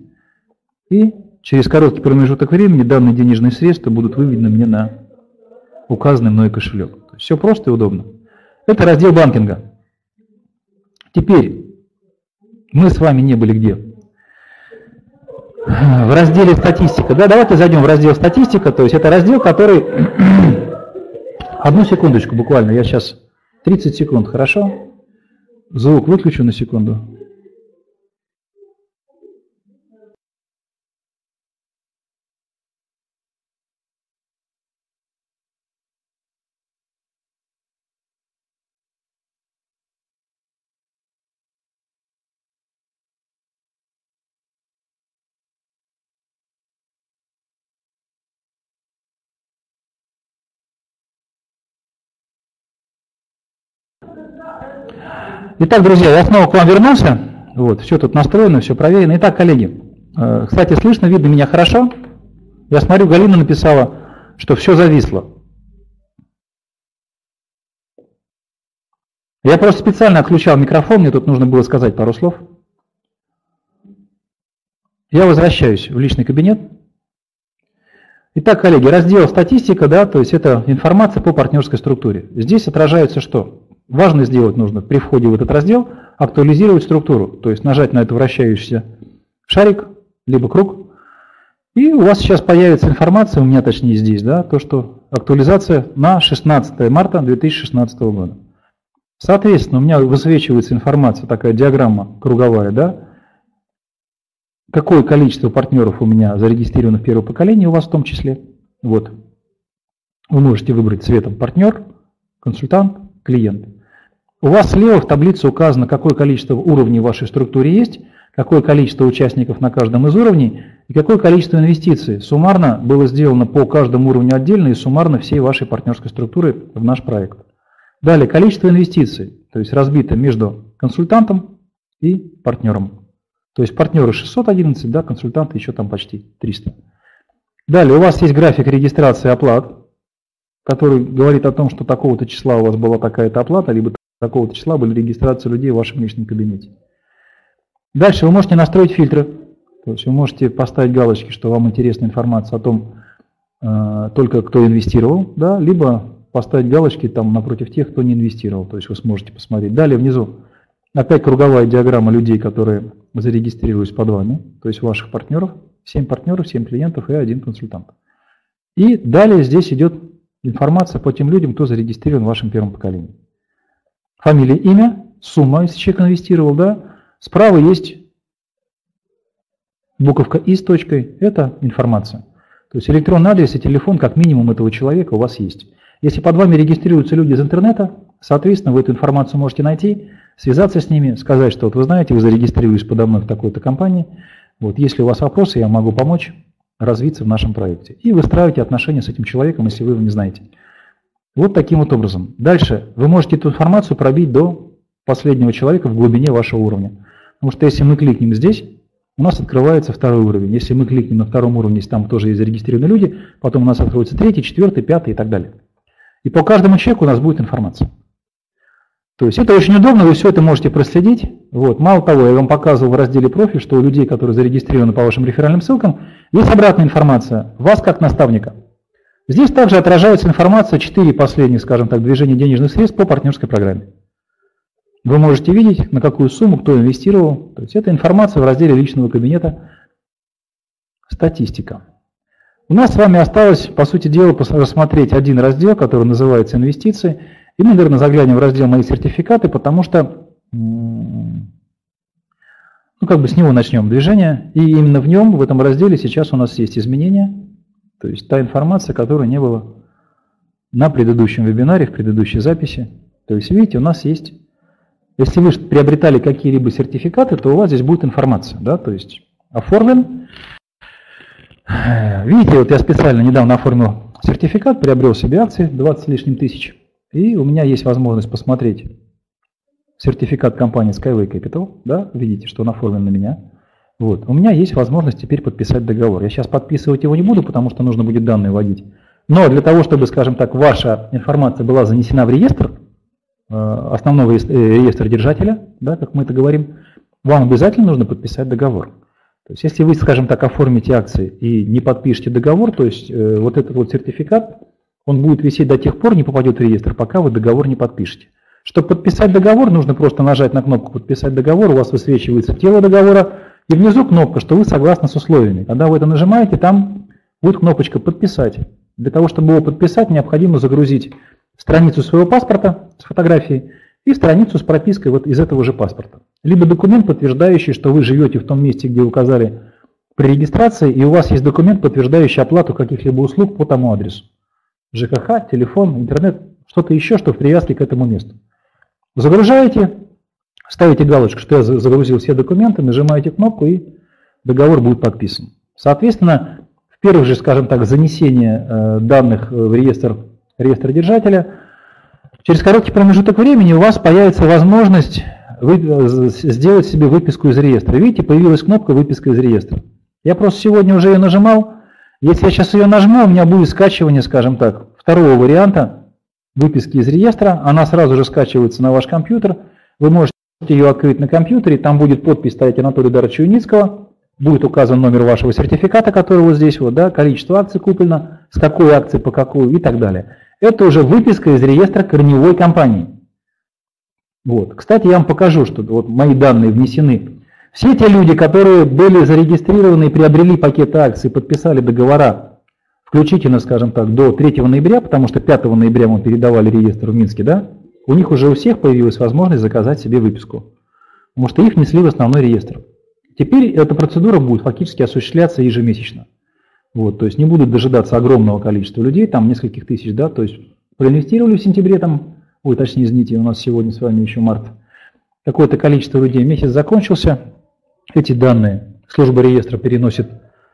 и через короткий промежуток времени данные денежные средства будут выведены мне на указанный мной кошелек. Все просто и удобно. Это раздел банкинга. Теперь мы с вами не были где? В разделе «Статистика». Да, давайте зайдем в раздел «Статистика», то есть это раздел, который... Одну секундочку буквально, я сейчас... 30 секунд, хорошо? Звук выключу на секунду. Итак, друзья, я снова к вам вернулся. Вот, все тут настроено, все проверено. Итак, коллеги, кстати, слышно, видно меня хорошо? Я смотрю, Галина написала, что все зависло. Я просто специально отключал микрофон, мне тут нужно было сказать пару слов. Я возвращаюсь в личный кабинет. Итак, коллеги, раздел «Статистика», да, то есть это информация по партнерской структуре. Здесь отражается что? Важно сделать нужно при входе в этот раздел актуализировать структуру, то есть нажать на этот вращающийся шарик, либо круг, и у вас сейчас появится информация, у меня точнее здесь, да, то, что актуализация на 16 марта 2016 года. Соответственно, у меня высвечивается информация, такая диаграмма круговая, да, какое количество партнеров у меня зарегистрировано в первом поколении, у вас в том числе. Вот. Вы можете выбрать цветом партнер, консультант, клиент. У вас слева в таблице указано, какое количество уровней в вашей структуре есть, какое количество участников на каждом из уровней и какое количество инвестиций суммарно было сделано по каждому уровню отдельно и суммарно всей вашей партнерской структуры в наш проект. Далее, количество инвестиций, то есть разбито между консультантом и партнером. То есть партнеры 611, да, консультанты еще там почти 300. Далее, у вас есть график регистрации оплат, который говорит о том, что такого-то числа у вас была такая-то оплата, либо такого-то числа были регистрации людей в вашем личном кабинете. Дальше вы можете настроить фильтры. То есть вы можете поставить галочки, что вам интересна информация о том, только кто инвестировал, да, либо поставить галочки там напротив тех, кто не инвестировал. То есть вы сможете посмотреть. Далее внизу опять круговая диаграмма людей, которые зарегистрировались под вами, то есть ваших партнеров. 7 партнеров, 7 клиентов и 1 консультант. И далее здесь идет информация по тем людям, кто зарегистрирован в вашем первом поколении. Фамилия, имя, сумма, если человек инвестировал, да. Справа есть буковка «И» с точкой, это информация. То есть электронный адрес и телефон как минимум этого человека у вас есть. Если под вами регистрируются люди из интернета, соответственно, вы эту информацию можете найти, связаться с ними, сказать, что вот вы знаете, вы зарегистрировались подо мной в такой-то компании, вот, если у вас вопросы, я могу помочь развиться в нашем проекте. И выстраивайте отношения с этим человеком, если вы его не знаете. Вот таким вот образом. Дальше вы можете эту информацию пробить до последнего человека в глубине вашего уровня. Потому что если мы кликнем здесь, у нас открывается второй уровень. Если мы кликнем на втором уровне, если там тоже есть зарегистрированные люди, потом у нас откроется третий, четвертый, пятый и так далее. И по каждому человеку у нас будет информация. То есть это очень удобно, вы все это можете проследить. Вот. Мало того, я вам показывал в разделе «Профиль», что у людей, которые зарегистрированы по вашим реферальным ссылкам, есть обратная информация, вас как наставника. Здесь также отражается информация 4 последних, скажем так, движения денежных средств по партнерской программе. Вы можете видеть, на какую сумму кто инвестировал. То есть это информация в разделе личного кабинета «Статистика». У нас с вами осталось, по сути дела, рассмотреть один раздел, который называется «Инвестиции». И мы, наверное, заглянем в раздел «Мои сертификаты», потому что, с него начнем движение. И именно в нем, в этом разделе, сейчас у нас есть изменения. То есть та информация, которой не было на предыдущем вебинаре, в предыдущей записи. То есть, видите, у нас есть, если вы приобретали какие-либо сертификаты, то у вас здесь будет информация, да, то есть оформлен. Видите, вот я специально недавно оформил сертификат, приобрел себе акции 20 с лишним тысяч. И у меня есть возможность посмотреть сертификат компании Skyway Capital, да, видите, что он оформлен на меня. Вот. У меня есть возможность теперь подписать договор. Я сейчас подписывать его не буду, потому что нужно будет данные вводить. Но для того, чтобы, скажем так, ваша информация была занесена в реестр, основного реестра держателя, да, как мы это говорим, вам обязательно нужно подписать договор. То есть если вы, скажем так, оформите акции и не подпишете договор, то есть вот этот вот сертификат, он будет висеть до тех пор, не попадет в реестр, пока вы договор не подпишете. Чтобы подписать договор, нужно просто нажать на кнопку «Подписать договор», у вас высвечивается тело договора, и внизу кнопка, что вы согласны с условиями. Когда вы это нажимаете, там будет кнопочка «Подписать». Для того, чтобы его подписать, необходимо загрузить страницу своего паспорта с фотографией и страницу с пропиской вот из этого же паспорта. Либо документ, подтверждающий, что вы живете в том месте, где указали при регистрации, и у вас есть документ, подтверждающий оплату каких-либо услуг по тому адресу. ЖКХ, телефон, интернет, что-то еще, что в привязке к этому месту. Загружаете, ставите галочку, что я загрузил все документы, нажимаете кнопку, и договор будет подписан. Соответственно, в первых же, скажем так, занесение данных в реестр держателя, через короткий промежуток времени у вас появится возможность сделать себе выписку из реестра. Видите, появилась кнопка «Выписка из реестра». Я просто сегодня уже ее нажимал. Если я сейчас ее нажму, у меня будет скачивание, скажем так, второго варианта выписки из реестра, она сразу же скачивается на ваш компьютер, вы можете ее открыть на компьютере, там будет подпись стоять Анатолия Даровича Юницкого, будет указан номер вашего сертификата, который вот здесь, вот, да, количество акций куплено, с какой акции по какую и так далее. Это уже выписка из реестра корневой компании. Вот. Кстати, я вам покажу, что вот мои данные внесены. Все те люди, которые были зарегистрированы и приобрели пакеты акций, подписали договора, включительно, скажем так, до 3 ноября, потому что 5 ноября мы передавали реестр в Минске, да, у них уже у всех появилась возможность заказать себе выписку, потому что их внесли в основной реестр. Теперь эта процедура будет фактически осуществляться ежемесячно. Вот, то есть не будут дожидаться огромного количества людей, там нескольких тысяч, да, то есть проинвестировали в сентябре, там, ой, точнее, извините, у нас сегодня с вами еще март, какое-то количество людей, месяц закончился, эти данные служба реестра переносит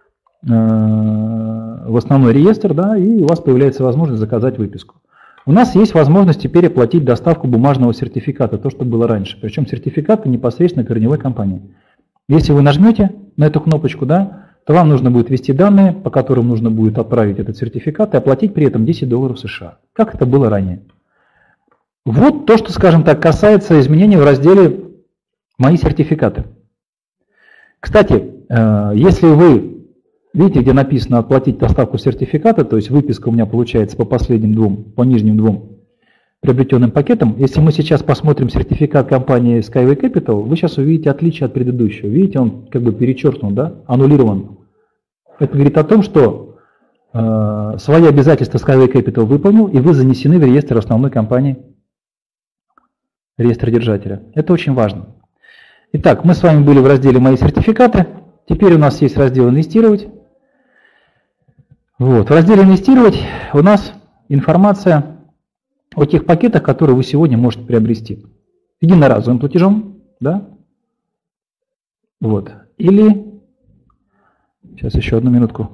в основной реестр, да, и у вас появляется возможность заказать выписку. У нас есть возможность теперь оплатить доставку бумажного сертификата, то, что было раньше, причем сертификаты непосредственно корневой компании. Если вы нажмете на эту кнопочку, да, то вам нужно будет ввести данные, по которым нужно будет отправить этот сертификат и оплатить при этом $10 США, как это было ранее. Вот то, что, скажем так, касается изменений в разделе «Мои сертификаты». Кстати, если вы видите, где написано «Оплатить доставку сертификата», то есть выписка у меня получается по последним двум, по нижним двум приобретенным пакетам, если мы сейчас посмотрим сертификат компании Skyway Capital, вы сейчас увидите отличие от предыдущего. Видите, он как бы перечеркнут, да, аннулирован. Это говорит о том, что свои обязательства Skyway Capital выполнил, и вы занесены в реестр основной компании, реестр держателя. Это очень важно. Итак, мы с вами были в разделе «Мои сертификаты». Теперь у нас есть раздел «Инвестировать». Вот. В разделе «Инвестировать» у нас информация о тех пакетах, которые вы сегодня можете приобрести. Единоразовым платежом, да? Вот. Или, сейчас еще одну минутку,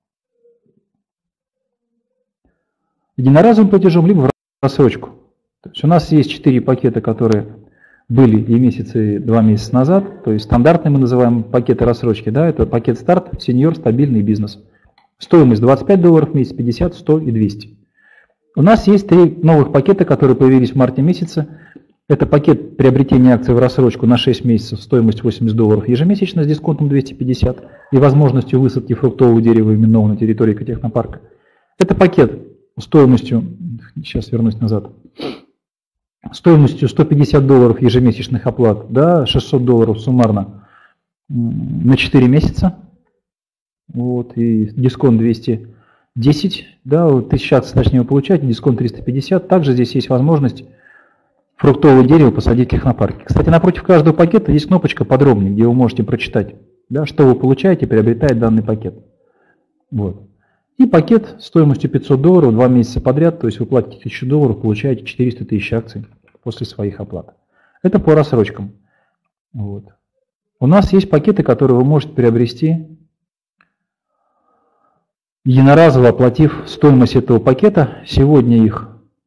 единоразовым платежом, либо в рассрочку. То есть у нас есть 4 пакета, которые были и месяцы, 2 месяца назад, то есть стандартные мы называем пакеты рассрочки, да, это пакет старт, сеньор, стабильный бизнес. Стоимость $25 в месяц, 50, 100 и 200. У нас есть 3 новых пакета, которые появились в марте месяце. Это пакет приобретения акций в рассрочку на 6 месяцев, стоимость $80 ежемесячно с дисконтом 250 и возможностью высадки фруктового дерева именного на территории экотехнопарка. Это пакет стоимостью, сейчас вернусь назад, стоимостью $150 ежемесячных оплат, да, $600 суммарно на 4 месяца. Вот, и дисконт 210, да, 1000 акций точнее вы получаете, дисконт 350. Также здесь есть возможность фруктовое дерево посадить в технопарке. Кстати, напротив каждого пакета есть кнопочка «Подробнее», где вы можете прочитать, да, что вы получаете, приобретая данный пакет. Вот. И пакет стоимостью $500 2 месяца подряд, то есть вы платите $1000, получаете 400 тысяч акций после своих оплат. Это по рассрочкам. Вот. У нас есть пакеты, которые вы можете приобрести, единоразово оплатив стоимость этого пакета. Сегодня их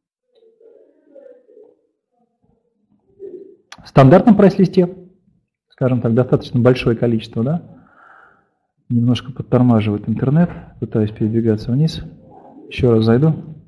в стандартном прайс-листе, скажем так, достаточно большое количество, да? Немножко подтормаживает интернет, пытаюсь передвигаться вниз. Еще раз зайду.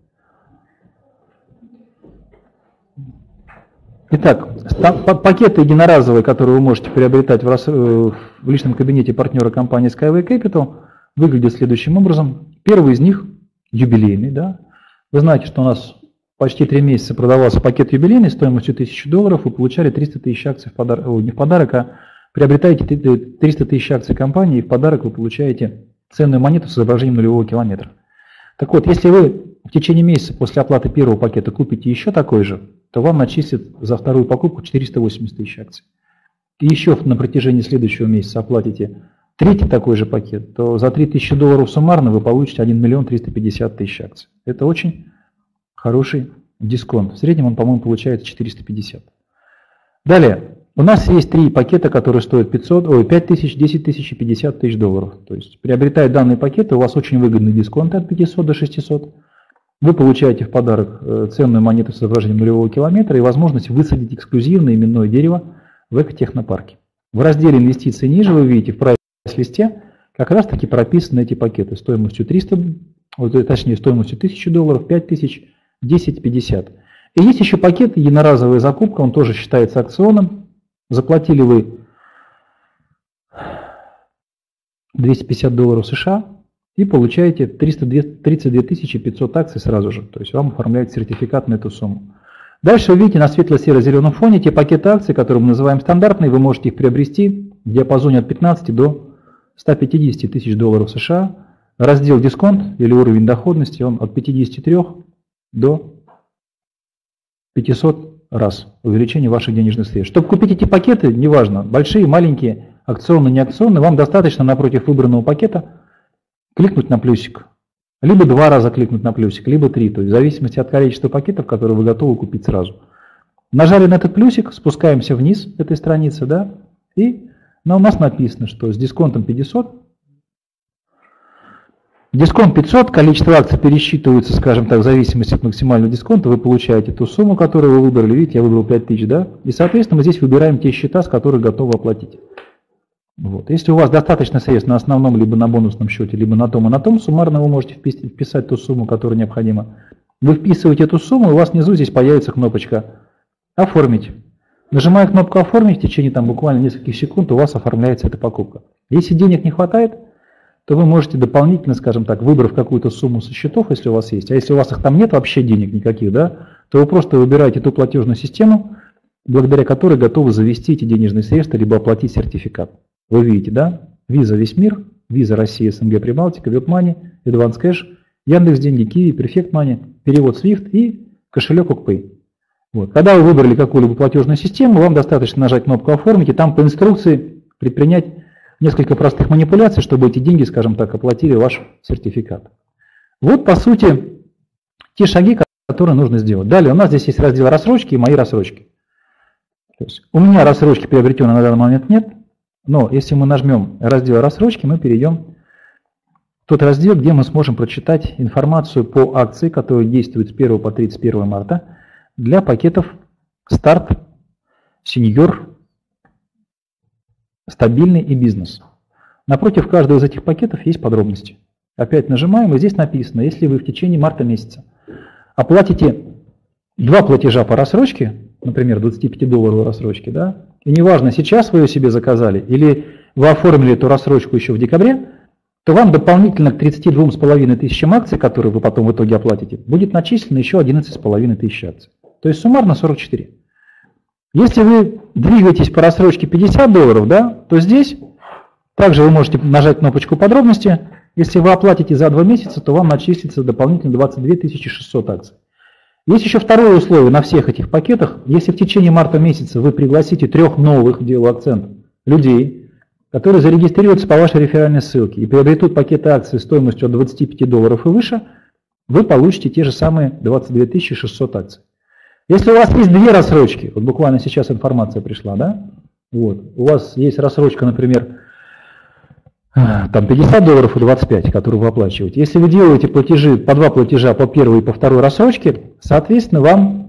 Итак, пакеты единоразовые, которые вы можете приобретать в личном кабинете партнера компании Skyway Capital, выглядят следующим образом. Первый из них юбилейный. Да? Вы знаете, что у нас почти 3 месяца продавался пакет юбилейный стоимостью $1000, вы получали 300 тысяч акций в подарок, не в подарок, а приобретаете 300 тысяч акций компании, и в подарок вы получаете ценную монету с изображением нулевого километра. Так вот, если вы в течение месяца после оплаты первого пакета купите еще такой же, то вам начислят за вторую покупку 480 тысяч акций. И еще на протяжении следующего месяца оплатите третий такой же пакет, то за $3000 суммарно вы получите 1 350 000 акций. Это очень хороший дисконт. В среднем он, по-моему, получается 450. Далее. У нас есть 3 пакета, которые стоят 5 тысяч, 10 тысяч и 50 тысяч долларов. То есть, приобретая данные пакеты, у вас очень выгодный дисконт от 500 до 600. Вы получаете в подарок ценную монету с изображением нулевого километра и возможность высадить эксклюзивное именное дерево в экотехнопарке. В разделе «Инвестиции» ниже вы видите в прайс-листе как раз таки прописаны эти пакеты стоимостью $300, точнее стоимостью $1000, 5000, 10,50. И есть еще пакет единоразовая закупка, он тоже считается акционным. Заплатили вы $250 США и получаете 32 500 акций сразу же. То есть вам оформляют сертификат на эту сумму. Дальше вы видите на светло-серо-зеленом фоне те пакеты акций, которые мы называем стандартные, вы можете их приобрести в диапазоне от 15 до 150 тысяч долларов США. Раздел дисконт или уровень доходности, он от 53 до 500 раз увеличение ваших денежных средств. Чтобы купить эти пакеты, неважно, большие, маленькие, акционные, не акционные, вам достаточно напротив выбранного пакета кликнуть на плюсик. Либо 2 раза кликнуть на плюсик, либо 3, то есть в зависимости от количества пакетов, которые вы готовы купить сразу. Нажали на этот плюсик, спускаемся вниз этой страницы, да, и у нас написано, что с дисконтом 500, дисконт 500, количество акций пересчитывается, скажем так, в зависимости от максимального дисконта, вы получаете ту сумму, которую вы выбрали, видите, я выбрал 5000, да, и, соответственно, мы здесь выбираем те счета, с которых готовы оплатить. Вот. Если у вас достаточно средств на основном, либо на бонусном счете, либо на том и на том, суммарно вы можете вписать ту сумму, которая необходима. Вы вписываете эту сумму, и у вас внизу здесь появится кнопочка «Оформить». Нажимая кнопку «Оформить», в течение там буквально нескольких секунд у вас оформляется эта покупка. Если денег не хватает, то вы можете дополнительно, скажем так, выбрав какую-то сумму со счетов, если у вас есть, а если у вас их там нет вообще денег никаких, да, то вы просто выбираете ту платежную систему, благодаря которой готовы завести эти денежные средства, либо оплатить сертификат. Вы видите, да? Visa весь мир, Visa Россия, СНГ, Прибалтика, WebMoney, Advance Cash, Яндекс.Деньги, Kiwi, Perfect Money, перевод SWIFT и кошелек OkPay. Вот. Когда вы выбрали какую-либо платежную систему, вам достаточно нажать кнопку «Оформить» и там по инструкции предпринять несколько простых манипуляций, чтобы эти деньги, скажем так, оплатили ваш сертификат. Вот, по сути, те шаги, которые нужно сделать. Далее у нас здесь есть раздел «Рассрочки» и «Мои рассрочки». То есть у меня рассрочки приобретенной на данный момент нет. Но если мы нажмем раздел «Рассрочки», мы перейдем в тот раздел, где мы сможем прочитать информацию по акции, которая действует с 1 по 31 марта для пакетов «Старт», «Сеньор», «Стабильный» и «Бизнес». Напротив каждого из этих пакетов есть подробности. Опять нажимаем, и здесь написано, если вы в течение марта месяца оплатите 2 платежа по рассрочке, например, $25 рассрочки, да, и неважно, сейчас вы ее себе заказали или вы оформили эту рассрочку еще в декабре, то вам дополнительно к 32,5 тысячам акций, которые вы потом в итоге оплатите, будет начислено еще 11,5 тысяч акций. То есть суммарно 44. Если вы двигаетесь по рассрочке $50, да, то здесь также вы можете нажать кнопочку «Подробности». Если вы оплатите за 2 месяца, то вам начислится дополнительно 22 600 акций. Есть еще второе условие на всех этих пакетах. Если в течение марта месяца вы пригласите 3 новых, делаю акцент, людей, которые зарегистрируются по вашей реферальной ссылке и приобретут пакеты акций стоимостью от $25 и выше, вы получите те же самые 22 600 акций. Если у вас есть 2 рассрочки, вот буквально сейчас информация пришла, да? Вот, у вас есть рассрочка, например, там $50 и 25, которые вы оплачиваете. Если вы делаете платежи, по 2 платежа по первой и по второй рассрочке, соответственно, вам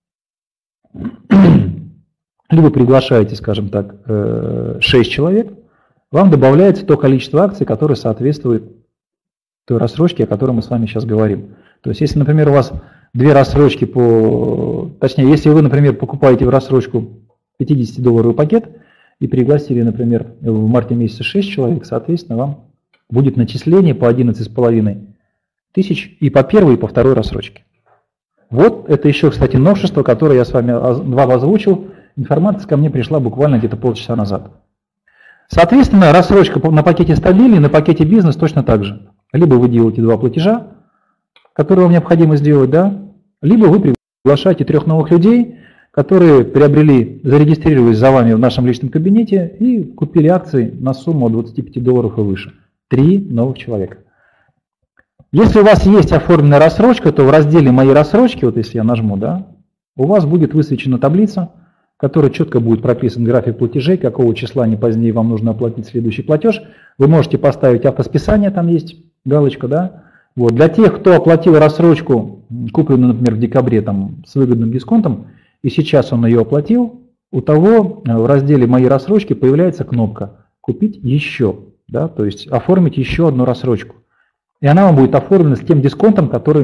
либо приглашаете, скажем так, 6 человек, вам добавляется то количество акций, которое соответствует той рассрочке, о которой мы с вами сейчас говорим. То есть, если, например, у вас 2 рассрочки точнее, если вы, например, покупаете в рассрочку $50 пакет, и пригласили, например, в марте месяце 6 человек, соответственно, вам будет начисление по 11,5 тысяч и по первой, и по второй рассрочке. Вот это еще, кстати, новшество, которое я с вами вам озвучил. Информация ко мне пришла буквально где-то полчаса назад. Соответственно, рассрочка на пакете «Стабильный», на пакете «Бизнес» точно так же. Либо вы делаете 2 платежа, которые вам необходимо сделать, да, либо вы приглашаете 3 новых людей, которые зарегистрировались за вами в нашем личном кабинете и купили акции на сумму от $25 и выше. 3 новых человека. Если у вас есть оформленная рассрочка, то в разделе «Мои рассрочки», вот если я нажму, да, у вас будет высвечена таблица, в которой четко будет прописан график платежей, какого числа не позднее вам нужно оплатить следующий платеж. Вы можете поставить автосписание, там есть галочка, да. Вот. Для тех, кто оплатил рассрочку, купленную, например, в декабре там, с выгодным дисконтом, и сейчас он ее оплатил, у того в разделе «Мои рассрочки» появляется кнопка «Купить еще», да, то есть оформить еще одну рассрочку. И она вам будет оформлена с тем дисконтом, который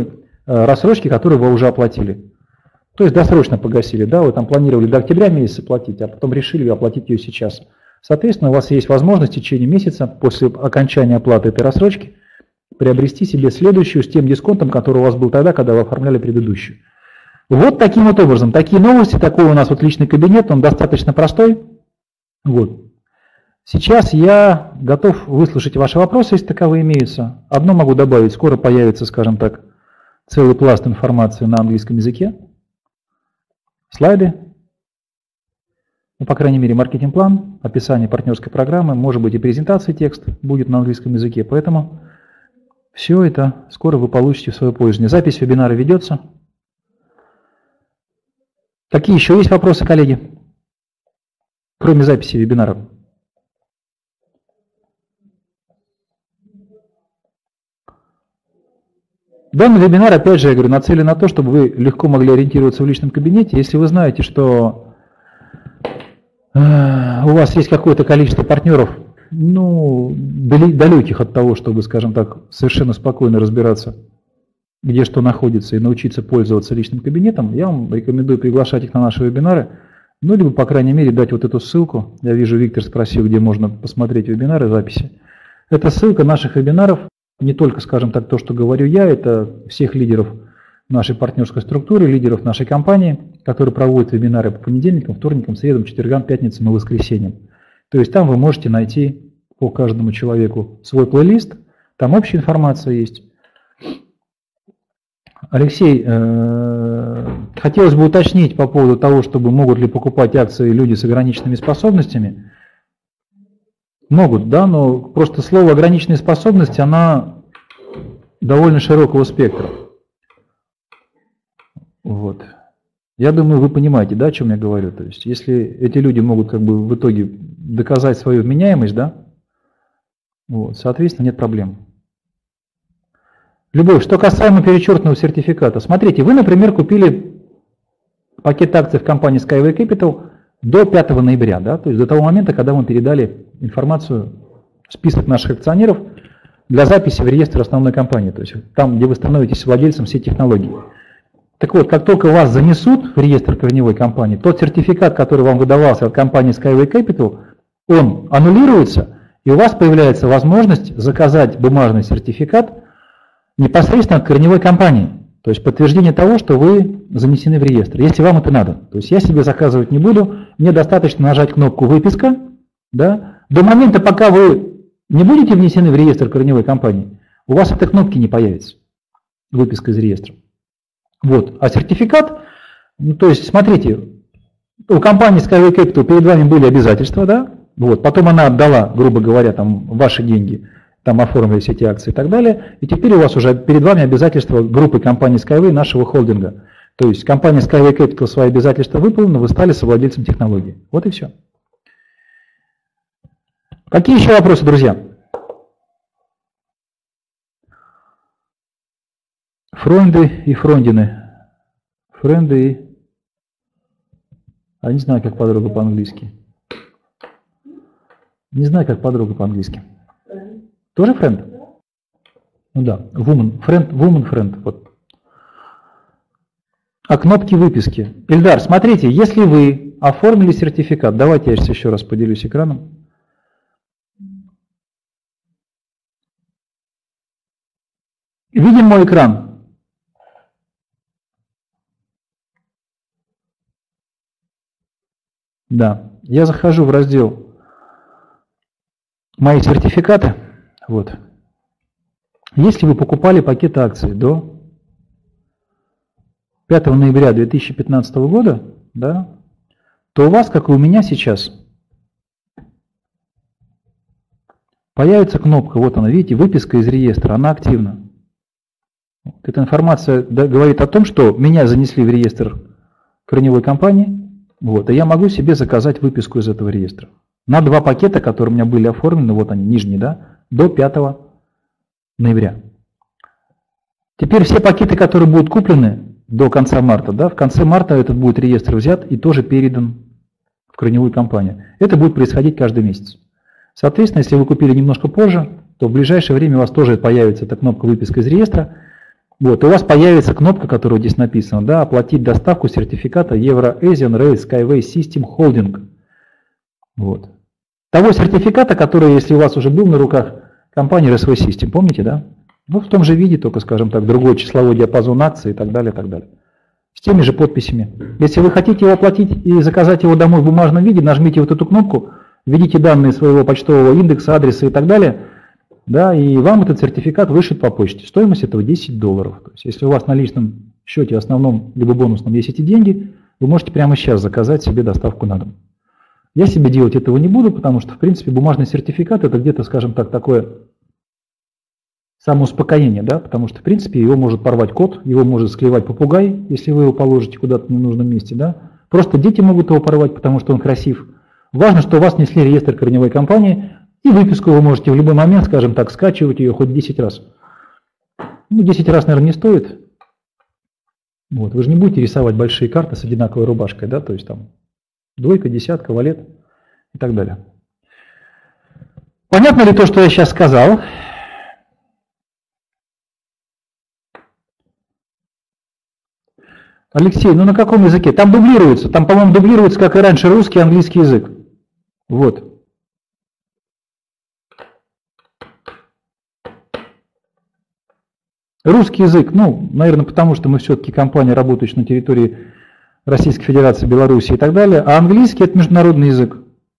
рассрочки, которые вы уже оплатили. То есть досрочно погасили, да, вы там планировали до октября месяца платить, а потом решили оплатить ее сейчас. Соответственно, у вас есть возможность в течение месяца после окончания оплаты этой рассрочки приобрести себе следующую с тем дисконтом, который у вас был тогда, когда вы оформляли предыдущую. Вот таким вот образом. Такие новости, такой у нас вот личный кабинет, он достаточно простой. Вот. Сейчас я готов выслушать ваши вопросы, если таковые имеются. Одно могу добавить, скоро появится, скажем так, целый пласт информации на английском языке. Слайды, ну, по крайней мере, маркетинг-план, описание партнерской программы, может быть и презентация текст будет на английском языке, поэтому все это скоро вы получите в свое пользование. Запись вебинара ведется. Какие еще есть вопросы, коллеги, кроме записи вебинара? Данный вебинар, опять же, я говорю, нацелен на то, чтобы вы легко могли ориентироваться в личном кабинете. Если вы знаете, что у вас есть какое-то количество партнеров, ну, далеких от того, чтобы, скажем так, совершенно спокойно разбираться, где что находится, и научиться пользоваться личным кабинетом, я вам рекомендую приглашать их на наши вебинары, ну, либо, по крайней мере, дать вот эту ссылку. Я вижу, Виктор спросил, где можно посмотреть вебинары, записи. Это ссылка наших вебинаров. Не только, скажем так, то, что говорю я, это всех лидеров нашей партнерской структуры, лидеров нашей компании, которые проводят вебинары по понедельникам, вторникам, средам, четвергам, пятницам и воскресеньям. То есть там вы можете найти по каждому человеку свой плейлист, там общая информация есть. Алексей, хотелось бы уточнить по поводу того, чтобы могут ли покупать акции люди с ограниченными способностями. Могут, да, но просто слово «ограниченные способности», она довольно широкого спектра. Вот. Я думаю, вы понимаете, да, о чем я говорю. То есть, если эти люди могут как бы в итоге доказать свою вменяемость, да, вот, соответственно, нет проблем. Любовь, что касаемо перечеркнутого сертификата. Смотрите, вы, например, купили пакет акций в компании Skyway Capital до 5 ноября, да, то есть до того момента, когда мы передали информацию, список наших акционеров для записи в реестр основной компании, то есть там, где вы становитесь владельцем всей технологии. Так вот, как только вас занесут в реестр корневой компании, тот сертификат, который вам выдавался от компании Skyway Capital, он аннулируется, и у вас появляется возможность заказать бумажный сертификат непосредственно от корневой компании. То есть подтверждение того, что вы занесены в реестр, если вам это надо. То есть я себе заказывать не буду, мне достаточно нажать кнопку «Выписка». Да? До момента, пока вы не будете внесены в реестр корневой компании, у вас этой кнопки не появится, выписка из реестра. Вот. А сертификат, ну, то есть смотрите, у компании Skyway Capital перед вами были обязательства, да? Вот. Потом она отдала, грубо говоря, там, ваши деньги, там оформились эти акции и так далее, и теперь у вас уже перед вами обязательства группы компании Skyway, нашего холдинга. То есть компания Skyway Capital свои обязательства выполнила, вы стали совладельцем технологии. Вот и все. Какие еще вопросы, друзья? Френды и фрондины. Френды и... А не знаю, как подруга по-английски. Не знаю, как подруга по-английски. Тоже френд? Ну да, woman friend. Вот. А кнопки выписки. Ильдар, смотрите, если вы оформили сертификат, давайте я еще раз поделюсь экраном. Видим мой экран? Да, я захожу в раздел «Мои сертификаты». Вот. Если вы покупали пакет акций до 5 ноября 2015 года, да, то у вас, как и у меня сейчас, появится кнопка, вот она, видите, выписка из реестра, она активна. Эта информация говорит о том, что меня занесли в реестр корневой компании, вот, и я могу себе заказать выписку из этого реестра. На 2 пакета, которые у меня были оформлены, вот они, нижние, да, до 5 ноября. Теперь все пакеты, которые будут куплены до конца марта, да, в конце марта этот будет реестр взят и тоже передан в корневую компанию. Это будет происходить каждый месяц. Соответственно, если вы купили немножко позже, то в ближайшее время у вас тоже появится эта кнопка «Выписка из реестра». Вот, у вас появится кнопка, которая здесь написана, да, оплатить доставку сертификата Euro-Asian Rail Skyway System Holding. Вот. Того сертификата, который, если у вас уже был на руках, компании RSV System, помните, да? Ну, в том же виде, только, скажем так, другой числовой диапазон акций и так далее, и так далее. С теми же подписями. Если вы хотите его оплатить и заказать его домой в бумажном виде, нажмите вот эту кнопку, введите данные своего почтового индекса, адреса и так далее, да, и вам этот сертификат вышлют по почте. Стоимость этого $10. То есть, если у вас на личном счете основном либо бонусном есть эти деньги, вы можете прямо сейчас заказать себе доставку на дом. Я себе делать этого не буду, потому что, в принципе, бумажный сертификат это где-то, скажем так, такое самоуспокоение, да, потому что, в принципе, его может порвать кот, его может склевать попугай, если вы его положите куда-то в ненужном месте, да. Просто дети могут его порвать, потому что он красив. Важно, что у вас внесли реестр корневой компании, и выписку вы можете в любой момент, скажем так, скачивать ее хоть 10 раз. Ну, 10 раз, наверное, не стоит. Вот, вы же не будете рисовать большие карты с одинаковой рубашкой, да, то есть там двойка, десятка, валет и так далее. Понятно ли то, что я сейчас сказал? Алексей, ну на каком языке? Там дублируется, там, по-моему, дублируется, как и раньше, русский и английский язык. Вот. Русский язык, ну, наверное, потому что мы все-таки компания, работающая на территории Российской Федерации, Беларуси и так далее, а английский – это международный язык.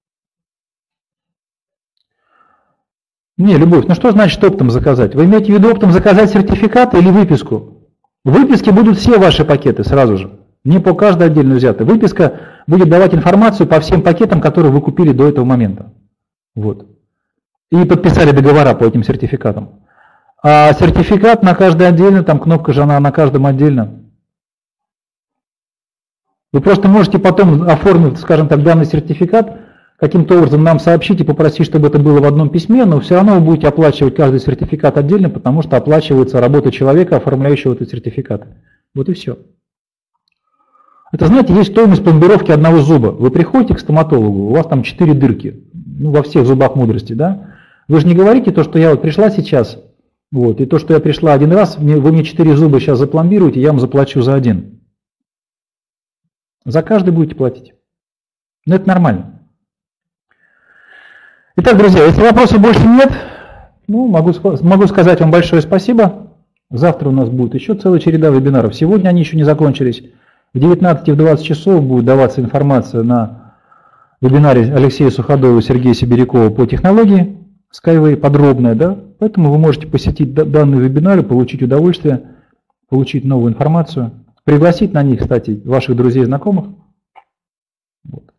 Не, Любовь, ну что значит оптом заказать? Вы имеете в виду оптом заказать сертификат или выписку? В выписке будут все ваши пакеты сразу же, не по каждой отдельно взятой. Выписка будет давать информацию по всем пакетам, которые вы купили до этого момента. Вот. И подписали договора по этим сертификатам. А сертификат на каждый отдельно, там кнопка же она на каждом отдельно. Вы просто можете потом оформить, скажем так, данный сертификат, каким-то образом нам сообщить и попросить, чтобы это было в одном письме, но все равно вы будете оплачивать каждый сертификат отдельно, потому что оплачивается работа человека, оформляющего этот сертификат. Вот и все. Это, знаете, есть стоимость пломбировки одного зуба. Вы приходите к стоматологу, у вас там 4 дырки, ну, во всех зубах мудрости, да? Вы же не говорите то, что я вот пришла сейчас, вот, и то, что я пришла один раз, вы мне 4 зуба сейчас запломбируете, я вам заплачу за один. За каждый будете платить. Но это нормально. Итак, друзья, если вопросов больше нет, ну, могу сказать вам большое спасибо. Завтра у нас будет еще целая череда вебинаров. Сегодня они еще не закончились. В 19 и в 20 часов будет даваться информация на вебинаре Алексея Суходоева и Сергея Сибирякова по технологии Skyway, подробная, да? Поэтому вы можете посетить данные вебинары, получить удовольствие, получить новую информацию, пригласить на них, кстати, ваших друзей и знакомых. Вот.